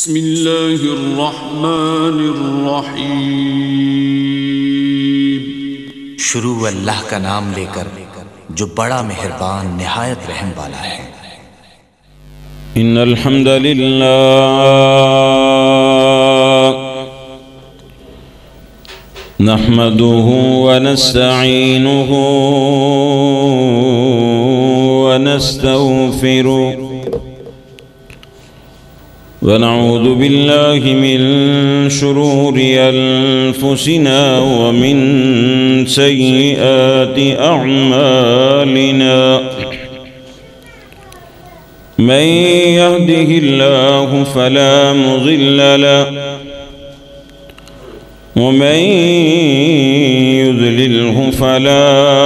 बिस्मिल्लाहिर्रहमानिर्रहीम। शुरू अल्लाह का नाम लेकर जो बड़ा मेहरबान निहायत रहम वाला है। इन्नल हम्दलिल्लाह नहमदुहु व नस्तईनुहु व नस्तगफिरुहु व नऊज़ु बिल्लाहि मिन शुरूरि अनफुसिना व मिन सय्यिआति अअमालिना। मन यहदिहिल्लाहु फला मुज़िल्ल लहु व मन युज़लिल्हु फला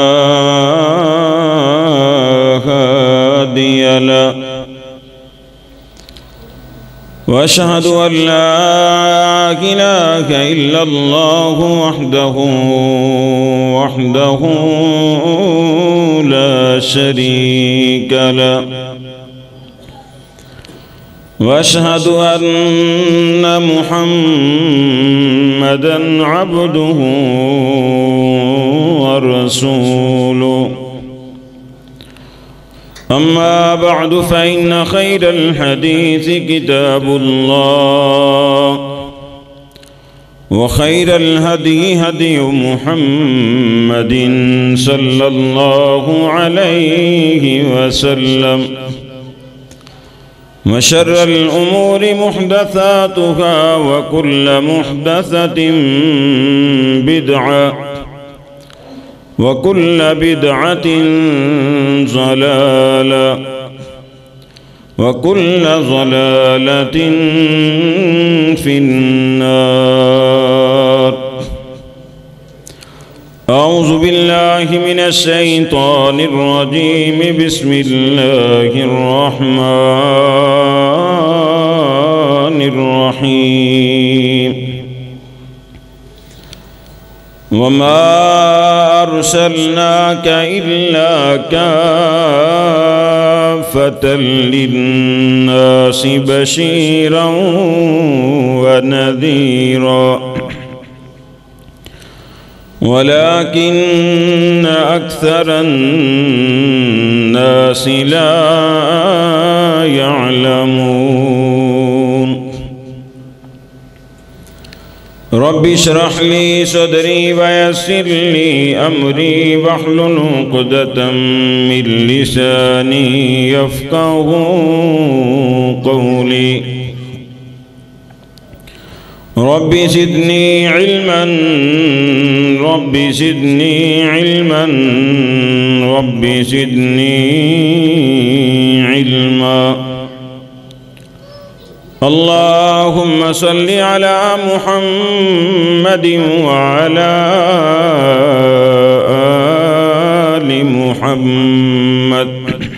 हादिय लहु। वअशहदु अन ला इलाहा इल्लल्लाहु वहदहु ला शरीक लहु। वअशहदु अन्ना मुहम्मदन अब्दुहु व रसूलुहु। अम्मा बअदु फ़इन्न खैरल हदीस किताबुल्लाह व खैरल हदी हदी मुहम्मदिन सल्लल्लाहु अलैहि वसल्लम। व शर्रल उमूरि मुहदसातुहा व कुल्ल मुहदसतिन बिदअह व कुल्ल बिदअतिन ज़लालह व कुल्ल ज़लालतिन फिन्नार। अऊज़ु बिल्लाहि मिनश शैतानिर रजीम। बिस्मिल्लाहिर रहमानिर रहीम। वमा अर्सलनाक इल्ला काफ़्फ़तन लिन्नासि बशीरन व नज़ीरा वलाकिन्न अक्सरन नासि ला यअलमून। रब्बि इश्रह ली सदरी व यस्सिर ली अमरी वहलुल उक़दतम मिन लिसानी यफ़क़हू क़ौली। Rabbi ज़िदनी इल्मन rabbi ज़िदनी इल्मन rabbi ज़िदनी इल्मा। अल्लाहुम्म सल्लि अला मुहम्मदिन व अला आलि मुहम्मद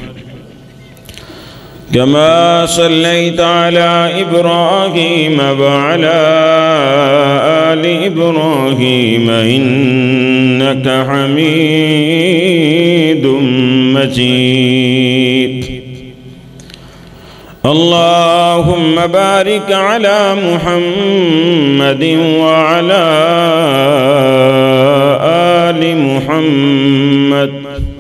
कमा सल्लैता अला इब्राहीम व अला आलि इब्राहीम इन्नका हमीदुम मजीद। अल्लाहुम्म बारिक अला मुहम्मदिन व अला आलि मुहम्मद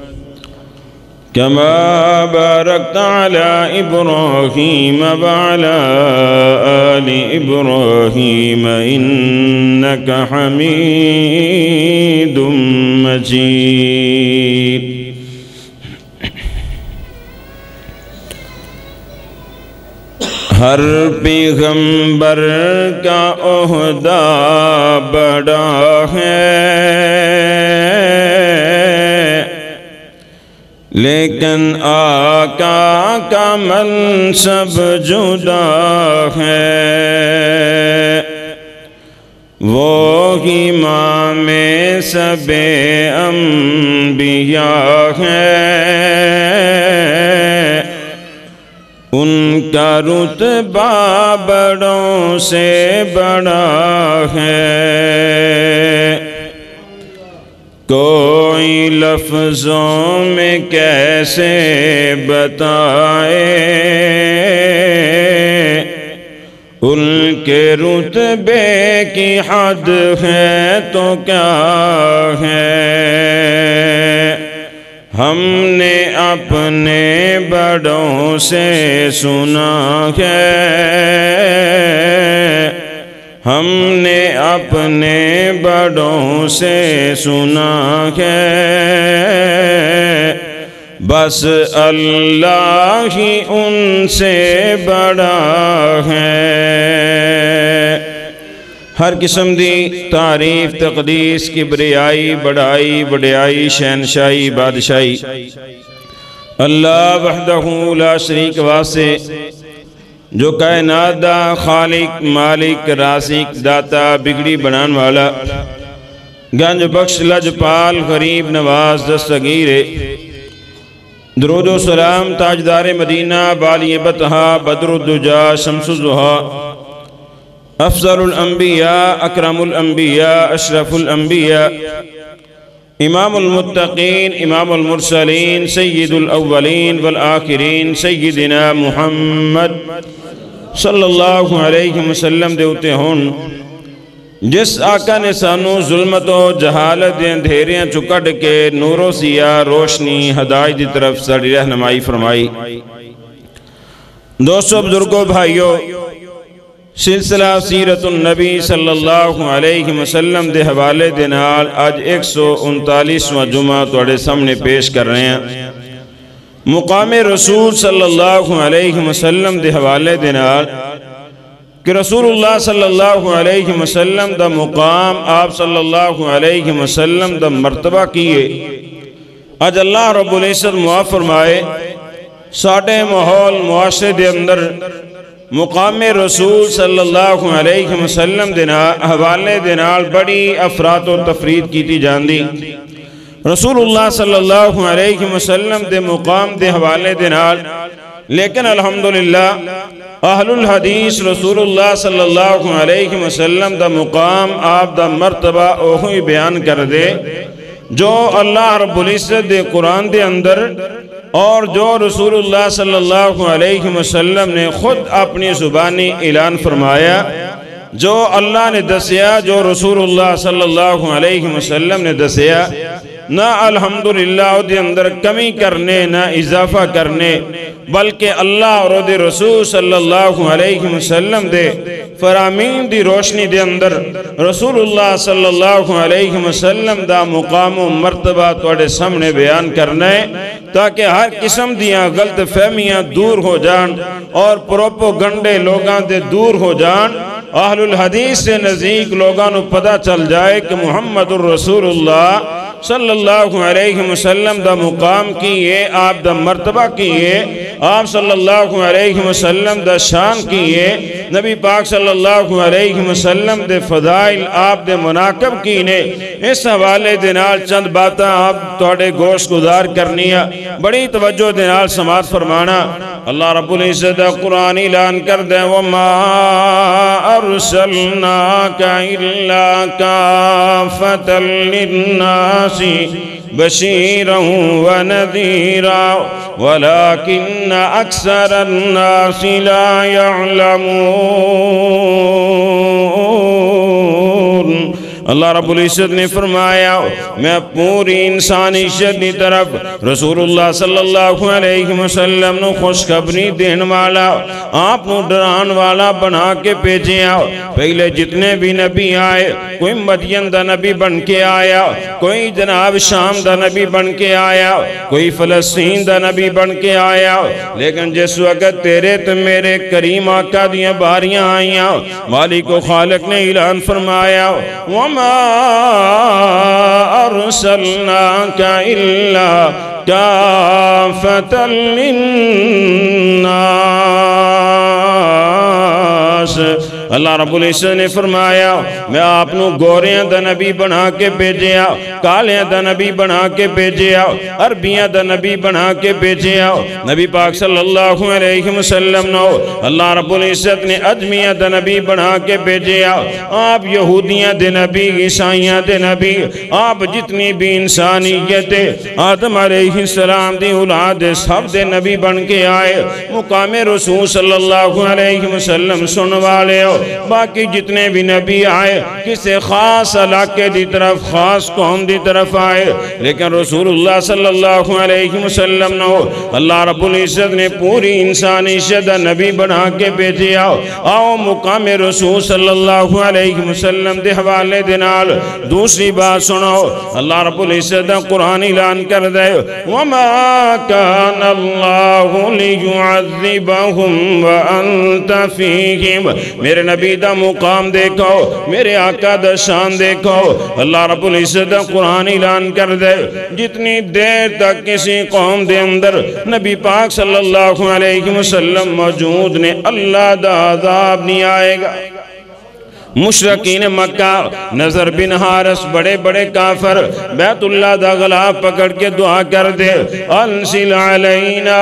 कमा बारकता अला इब्राहीम व अला आलि इब्राहीम इन्नका हमीदुम मजीद। हर पैगंबर का ओहदा बड़ा है लेकिन आका का मनसब जुदा है। वो इमाम सबे अंबिया है उनका रुतबा बड़ों से बड़ा है। कोई लफ्ज़ों में कैसे बताए उनके रुतबे की हद है तो क्या है। हमने अपने बड़ों से सुना है, हमने अपने बड़ों से सुना है, बस अल्लाह ही उनसे बड़ा है। हर किस्म दी तारीफ तकदीस किबरियाई बड़ाई वडियाई शहनशाही बादशाही अल्लाह वहदहू ला शरीक वास्ते जो कायनात दा खालिक मालिक रासिक दाता बिगड़ी बनाने वाला गंज बख्श लजपाल गरीब नवाज दस्तगीर दरूदो सलाम ताजदार मदीना बाली बतहा बदरुद्दुजा शम्सुज़्ज़ुहा अफज़लुल अंबिया अकरमुल अंबिया अशरफुल अंबिया इमामुल मुत्तकीन इमामुल मुरसलीन सय्यिदुल अव्वलीन वल आखिरीन सय्यिदिना मुहम्मद सल्लल्लाहु अलैहि वसल्लम दे उत्ते होन जिस आका ने सानू जुल्मतो जहालत दे अंधेरियां चो कढ़ के नूरो सिया रोशनी हदायत की तरफ साड़ी रहनुमाई फरमाई। दोस्तों बुजुर्गों भाइयों, सिलसिला सीरतुन नबी सल्लल्लाहु अलैहि वसल्लम दे हवाले दे नाल अज 139वां जुमा तुहाडे सामने पेश कर रहे हैं। मुकामे रसूल सल्लल्लाहु अलैहि वसल्लम दे हवाले दे नाल कि रसूलुल्लाह सल्लल्लाहु अलैहि वसल्लम दा मुकाम आप सल्लल्लाहु अलैहि वसल्लम दा मर्तबा किए अज अल्लाह रब्बुल इज्जत मुआफ़ फरमाए। साडे माहौल मुआशरे दे अंदर मुकामे रसूल सल्लल्लाहु अलैहि वसल्लम दे हवाले दे नाल बड़ी अफरातो तफरीद की जाती। रसूलुल्लाह सल्लल्लाहु अलैहि वसल्लम दे मुकाम दे हवाले दे नाल लेकिन अल्हम्दुलिल्लाह अहलुल हदीस रसूलुल्लाह सल्लल्लाहु अलैहि वसल्लम दा मुकाम आप दा मर्तबा ओही बयान कर दे जो अल्लाह रब्बुल इज्जत दे कुरान दे अंदर और जो रसूलुल्लाह सल्लल्लाहु अलैहि वसल्लम ने खुद अपनी जुबानी ऐलान फरमाया। जो अल्लाह ने दसिया जो रसूलुल्लाह सल्लल्लाहु अलैहि वसल्लम ने दसिया ना अल्हम्दुलिल्लाह उहदे अंदर कमी करने ना इजाफा करने बल्कि अल्लाह और उहदे रसूल सल्लल्लाहु अलैहि वसल्लम दे फरामीन दी रोशनी दे अंदर रसूलुल्लाह सल्लल्लाहु अलैहि वसल्लम दा मुकाम व मर्तबा तुहाडे सामने बयान करना है ताकि हर किस्म दियां गलत फहमियां दूर हो जान और प्रोपोगंडे लोगां दे दूर हो जान। अहलुल हदीस से नज़दीक लोगां नू पता चल जाए कि मुहम्मदुर रसूलुल्लाह सल्लल्लाहु अलैहि वसल्लम दा मुकाम की है, आप दा मर्तबा की है, आप सल्लल्लाहु अलैहि वसल्लम दा शान की है, नबी पाक सल्लल्लाहु अलैहि वसल्लम दे फदाइल आप दे मुनाकब की ने। इस हवाले दे नाल चंद बातां आप तुहाडे गोश गुजार करनिया बड़ी तवज्जो दे नाल समात फरमाना। अल्लाह रब्बुल इज्जत दा कुरान ऐलान कर दे वमा अरसलनाका इल्ला काफतल लिन्नासी बशीरन व नज़ीरा वलाकिन्न अक्सरन्नासी ला यअलमून। अल्लाह रब्बुल इज्जत ने फरमाया मैं पूरी इंसानियत की तरफ रसूलुल्लाह सल्लल्लाहु अलैहि वसल्लम नु खुशखबरी देने वाला आप डराने वाला बना के भेजिया। पहले जितने भी नबी आए कोई मदियन दा नबी बन के आया, कोई जनाब शाम दा नबी बन के आया, कोई फलस्तीन दा नबी बन के आया, लेकिन जिस वक्त तेरे तो मेरे करीम आका दियां बारियां आईयां मालिक व खालिक ने ऐलान फरमाया वमा अरसलनाका इल्ला काफतल लिन्नास अल्लाह रब्बुल इज्जत ने फरमाया मैं आपनू गोरियां दा नबी बना के भेजिया, कालियां दा नबी बना के भेजिया, अरबियां दा नबी बना के भेजिया। नबी पाक सल्लल्लाहु अलैहि वसल्लम नो अल्लाह रब्बुल इज्जत ने अजमियां दा नबी बना के भेजिया। आप यहूदियां दे नबी, ईसाइयां दे नबी, आप जितनी भी इंसानियत आदम अलैहिस्सलाम दी औलाद सब दे नबी बन के आए। मुकामे रसूल सल्लल्लाहु अलैहि वसल्लम सुन वाले हो, बाकी जितने भी नबी आए किसी खास इलाके की तरफ, खास कौम की तरफ आए, लेकिन रसूलुल्लाह सल्लल्लाहु अलैहि वसल्लम नो अल्लाह रब्बुल इज्जत ने पूरी इंसानियत दा नबी बना के भेजिया। आओ मुकामे रसूल सल्लल्लाहु अलैहि वसल्लम दे हवाले दे नाल दूसरी बात सुनो। अल्लाह रब्बुल इज्जत दा कुरान ऐलान कर दे वमा कान अल्लाहु लियुअज़्ज़िबहुम व अंत फीहिम। मेरे नबी दा मुकाम देखो, मेरे आका दा शान देखो। अल्लाह रब्बुल इज्जत दा कुरान ऐलान कर दे जितनी देर तक किसी कौम दे अंदर नबी पाक सल्लल्लाहु अलैहि वसल्लम मौजूद ने अल्लाह दा अज़ाब नहीं आएगा। मुशरकीन मक्का, नजर बिन हारिस, बड़े बड़े काफर बैतुल्लाह दा गलाब पकड़ के दुआ कर दे अंसिल अलैना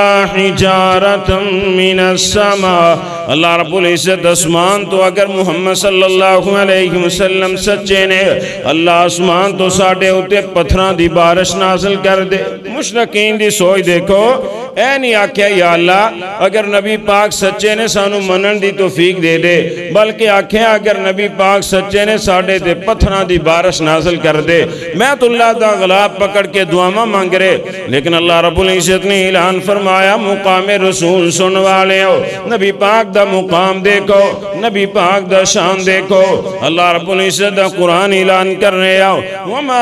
हिजारतम मिनस समा। अल्लाह रब्बुल इज्जत आसमान तो अगर मुहम्मद सल्लल्लाहु अलैहि वसल्लम सच्चे ने, अल्लाह आसमान तो साडे उत्ते पत्थरां दी बारिश नाज़िल कर दे। मुशरकीन दी सोच देखो, ऐ नहीं आख्या या अल्लाह अगर नबी पाक सच्चे ने सानू मनन दी तौफीक दे दे, बल्कि आख्या अगर नबी पाक सच्चे ने साडे ते पत्थरां दी बारिश नाज़िल कर दे। बैतुल्लाह दा गलाब पकड़ के दुआवां मांग रहे, लेकिन अल्लाह रब्बुल इज्जत ने ऐलान फरमाया मुकामे रसूल सुन वाले हो, नबी पाक दा मुकाम देखो, नबी पाक दा शान देखो। अल्लाह रब्बुल इज्जत दा कुरान ऐलान कर रहे हो वमा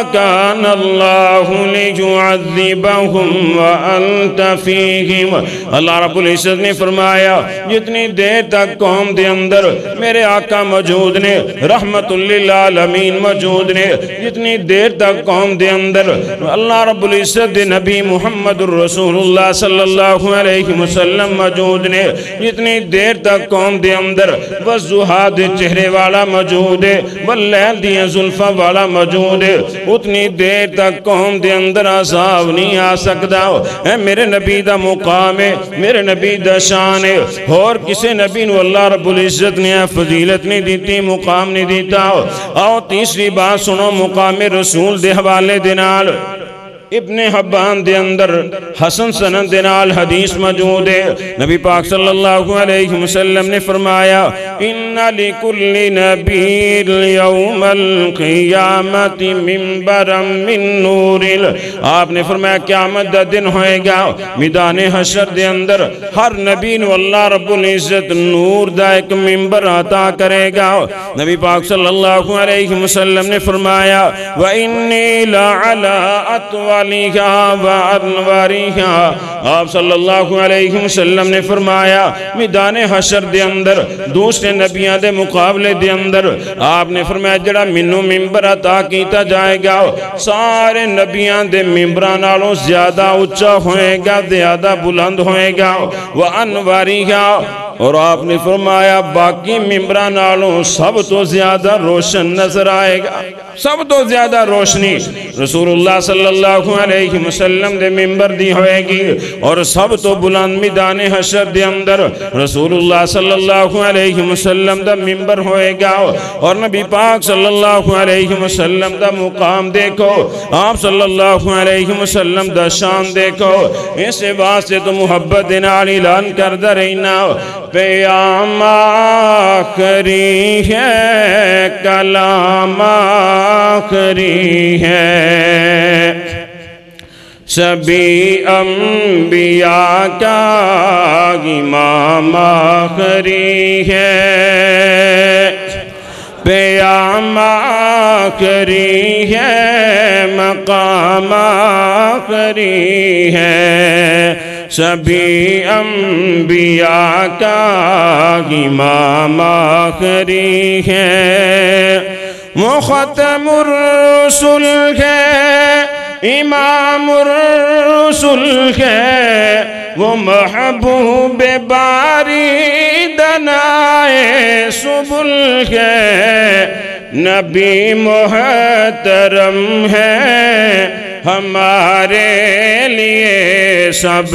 कान अल्लाहु लियुअज़्ज़िबहुम व अंत फीहिम। अल्लाह रब्बुल इज्जत ने फरमाया जितनी देर तक कौम दे अंदर मेरे आका मौजूद ने, रहमतुल लिल आलमीन मौजूद ने, जितनी देर तक कौम दे अंदर अल्लाह रब्बुल इज्जत दे नबी मुहम्मदुर रसूलुल्लाह सल्लल्लाहु अलैहि वसल्लम मौजूद ने, जितनी देर तक कौम दे अंदर वज़ुहा दे चेहरे वाला मौजूद है, वल्लैल दी जुल्फा वाला मौजूद है, उतनी देर तक कौम दे अंदर अज़ाब नहीं आ सकता। है मेरे नबी दा मुकाम है, मेरे नबी दा शान है, और किसी नबी नू अल्लाह रब्बुल इज्जत ने फजीलत नहीं दी, मुकाम नहीं दीता। आओ तीसरी बात सुनो मुकाम रसूल दे हवाले दे नाल इब्ने हब्बान दे अंदर हसन सनद दे नाल हदीस मौजूद है। नबी पाक सल्लल्लाहु अलैहि वसल्लम ने फरमाया इन्ना लिकुल्लि नबील यौमल क़ियामति मिंबरम मिन नूरिल। आपने फरमाया क़यामत दा दिन होएगा, मैदान हशर दे अंदर हर नबी नू अल्लाह रब्बुल इज्जत नूर दा एक मिंबर अता करेगा। नबी पाक सल्लल्लाहु अलैहि वसल्लम ने फरमाया व इन्नी ला अला अतवा आप सल्लल्लाहु अलैहि वसल्लम ने फरमाया मैदान हशर दे अंदर दूसरे नबियां दे मुकाबले दे अंदर आपने फरमाया जड़ा मैनू मिंबर अता किया जाएगा सारे नबियां दे मिंबरां नालों ज्यादा उच्चा होएगा, ज्यादा बुलंद होएगा। व अनवारिहा, और आपने फरमाया बाकी मिंबरां नालों सब तो ज्यादा रोशन नजर आएगा, सब तो ज्यादा रोशनी रसूलुल्लाह सल्लल्लाहु अलैहि वसल्लम दे मिंबर दी होएगी, और सब तो बुलंद मैदान हशर दे अंदर रसूलुल्लाह सल्लल्लाहु अलैहि वसल्लम दा मिंबर होएगा। और नबी पाक सल्लल्लाहु अलैहि वसल्लम दा मुकाम देखो, आप सल्लल्लाहु अलैहि वसल्लम दा शान देखो। इस वास्ते तो मुहब्बत दे नाल ऐलान करदा रहना क़याम आखिरी है, कलाम आखिरी है, सभी अंबिया का इमाम आखिरी है। क़याम आखिरी है, मकाम आखिरी है, सभी अंबिया का इमाम आखिरी है। वो ख़त्मुर रुसूल है, इमामुर रुसूल है, वो महबूब बारी दनाए सुबुल है, नबी मोहतरम है हमारे लिए सब,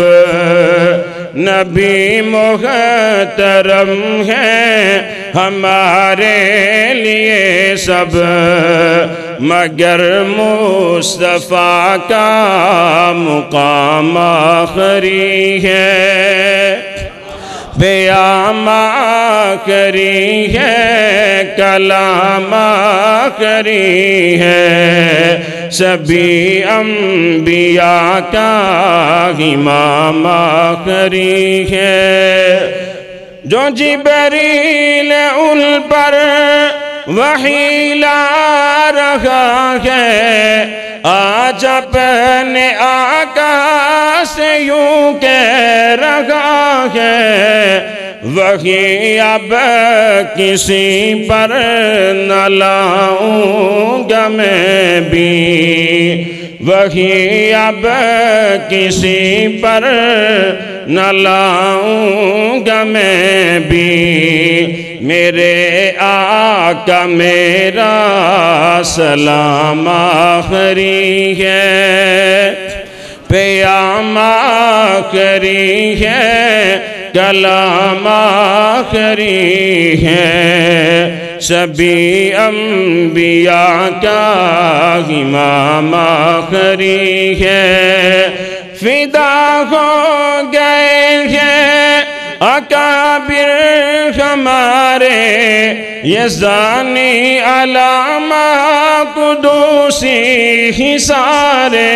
नबी मोहतरम है हमारे लिए सब, मगर मुस्तफ़ा का मुकाम आखिरी है, बेयाम आखिरी है, कलाम आखिरी है, सभी अंबिया का इमाम आखिरी है। जो जिब्रील उन पर वही ला रहा है, आज अपने आका से यूं कह रहा है, वही अब किसी पर न लाऊंगा मैं भी, वही अब किसी पर न लाऊंगा मैं भी, मेरे आका मेरा सलाम आखिरी है, प्याम आखिरी है, कलाम आखिरी है, सभी अंबिया का इमाम आखिरी है। फिदा हो गए हैं अकाबिर हमारे, ये जानी अलामा कुदूसी ही सारे,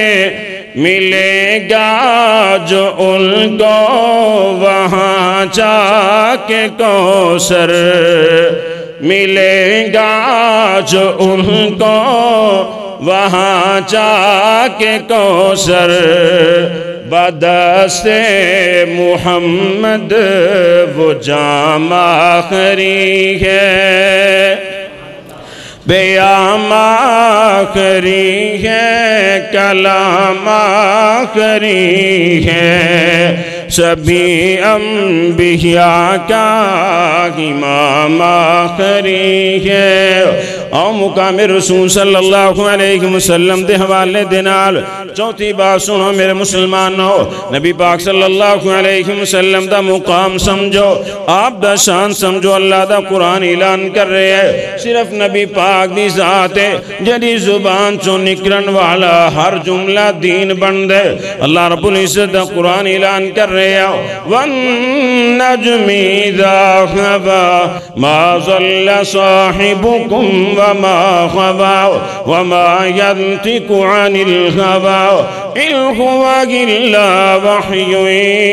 मिलेगा जो उनको वहाँ जाके कौसर, मिलेगा जो उनको वहाँ जाके कौसर, बदस्ते मुहम्मद वो जाम आखिरी है, बेयाम आखिरी है, कलाम आखिरी है, सभी अंबिया का इमाम आखिरी है। और मुकाम रसूल सल्लल्लाहु अलैहि वसल्लम दे हवाले दे नाल चौथी बात सुनो मेरे मुसलमानों, नबी पाक सल्लल्लाहु अलैहि वसल्लम दा मुकाम समझो, आप दा शान समझो। अल्लाह दा कुरान ऐलान कर रहे हैं, सिर्फ नबी पाक दी जात है जदी जुबान चो निकलन वाला हर जुमला दीन बन दे। अल्लाह रब्बुल इज्जत दा कुरान ऐलान कर रहे हैं, वन नजमी इज़ा हवा मा ज़ल्ला साहिबुकुम वमा ग़वा वमा यंतिकु अनिल हवा इन हुवा इल्ला वह्युन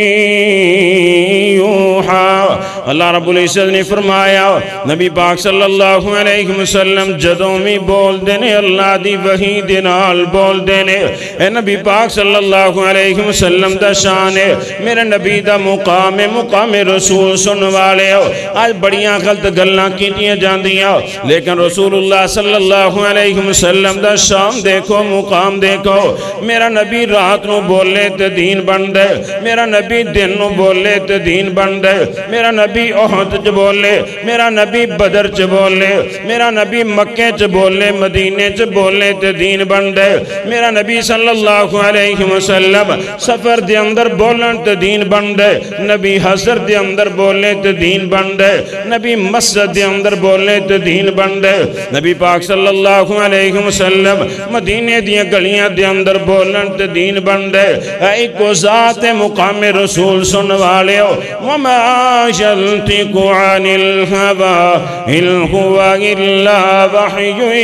यूहा। अल्लाह रब्बुल इज्जत ने फरमाया नबी पाक सल्लल्लाहु अलैहि वसल्लम जदों भी बोलते ने अल्लाह दी वही दे नाल बोलते ने। ए नबी पाक सल्लल्लाहु अलैहि वसल्लम दा शान है, मेरे नबी दा मुकाम है, मुकाम रसूल सुन वाले हो। आज बड़ियां गलत गल्लां कीतियां जांदियां, लेकिन रसूलुल्लाह सल्लल्लाहु अलैहि वसल्लम दा शान देखो, मुकाम देखो। मेरा नबी रात नूं बोले ते दीन बन दे, मेरा नबी दिन नूं बोले ते दीन बन दे, मेरा नबी ओहद च बोले, मेरा नबी बदर च बोले, मेरा नबी मक्के च बोले, मदीने च बोले ते दीन बन दे। मेरा नबी सल्लल्लाहु अलैहि वसल्लम सफर दे अंदर बोलन ते दीन बन दे, नबी हसर दे अंदर बोले ते दीन बन दे, नबी मस्जिद दे अंदर बोले ते दीन बन दे। नबी पाक सल्लल्लाहु अलैहि वसल्लम मदीने दियां गलियां दे अंदर बोलन ते दीन बन दे। इको ज़ात मुकाम रसूल सुन वाले हो, वमा यंतिकु अनिल हवा इन हुवा इल्ला वह्युन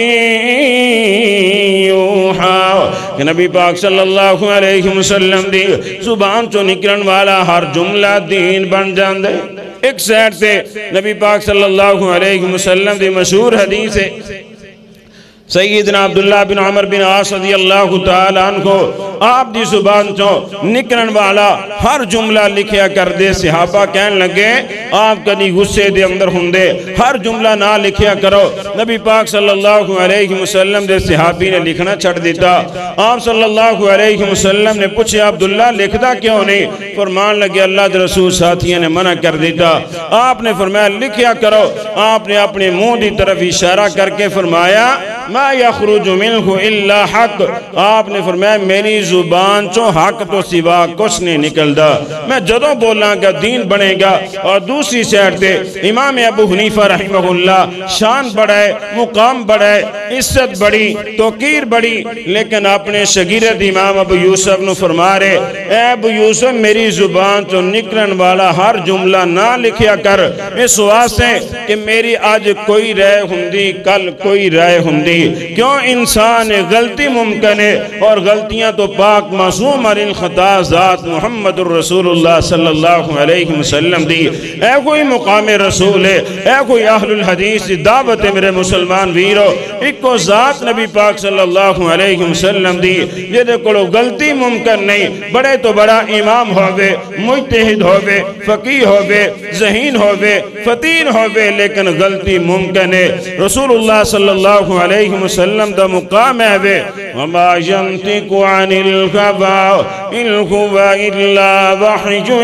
यूहा। कि नबी पाक सल्लल्लाहु अलैहि वसल्लम दी जुबान चो निकलन वाला हर जुमला दीन बन जांदे। एक साइड से नबी पाक सल्लल्लाहु अलैहि वसल्लम दी मशहूर हदीस है, सैयदना अब्दुल्ला बिन उमर बिन आस रज़ी अल्लाह तआला अन्हु आप दी जुबान चो निकलण वाला हर जुमला लिखिया कर दे। सहाबा कहन लगे आप कदी गुस्से दे अंदर हुंदे, हर जुमला ना लिखिया करो। नबी पाक सल्लल्लाहु अलैहि वसल्लम दे सहाबी ने लिखना छड़ दिता। आप सल्लल्लाहु अलैहि वसल्लम ने पूछा अब्दुल्ला लिखदा क्यों नहीं? फरमान लगे अल्लाह के रसूल साथियों ने मना कर दिता। आपने फरमाया लिखिया करो। आपने अपने मुंह की तरफ इशारा करके फरमाया मा यखरुजु मिन्हु इल्ला हक। आपने फरमाया मेरी जुबान चो हक तो सिवा कुछ नहीं निकलता। मैं जदों बोलांगा दीन बनेगा। और दूसरी साइड पे इमाम अबू हनीफा रहमहुल्लाह शान बढ़ाए, मुकाम बढ़ाए, इज्जत बड़ी, तौकीर बड़ी, लेकिन अपने शगीरत इमाम अबू यूसुफ नु फरमा रहे ए अबू यूसुफ मेरी जुबान चो निकलने वाला हर जुमला ना लिखिया कर, इस वास्ते कि मेरी आज कोई राय हुंदी कल कोई राय हुंदी। क्यों? इंसान गलती मुमकिन है और गलतियां तो पाक मासूम अनिल खता ज़ात मुहम्मदुर रसूलुल्लाह सल्लल्लाहु अलैहि वसल्लम दी। ऐ कोई मुकाम रसूल है, ऐ कोई अहलुल हदीस दी दावत है मेरे मुसलमान वीरो। इको ज़ात नबी पाक सल्लल्लाहु अलैहि वसल्लम दी जेदे कोलों गलती मुमकिन नहीं। बड़े तो बड़ा इमाम होवे, मुज्तहिद होवे, फकीह होवे, ज़हीन होवे, फतीन होवे, लेकिन गलती मुमकिन है। रसूलुल्लाह सल्लल्लाहु अलैहि वसल्लम दा मुकाम है वे वमा यंतिकु अनिल हवा इन हुवा इल्ला वह्युन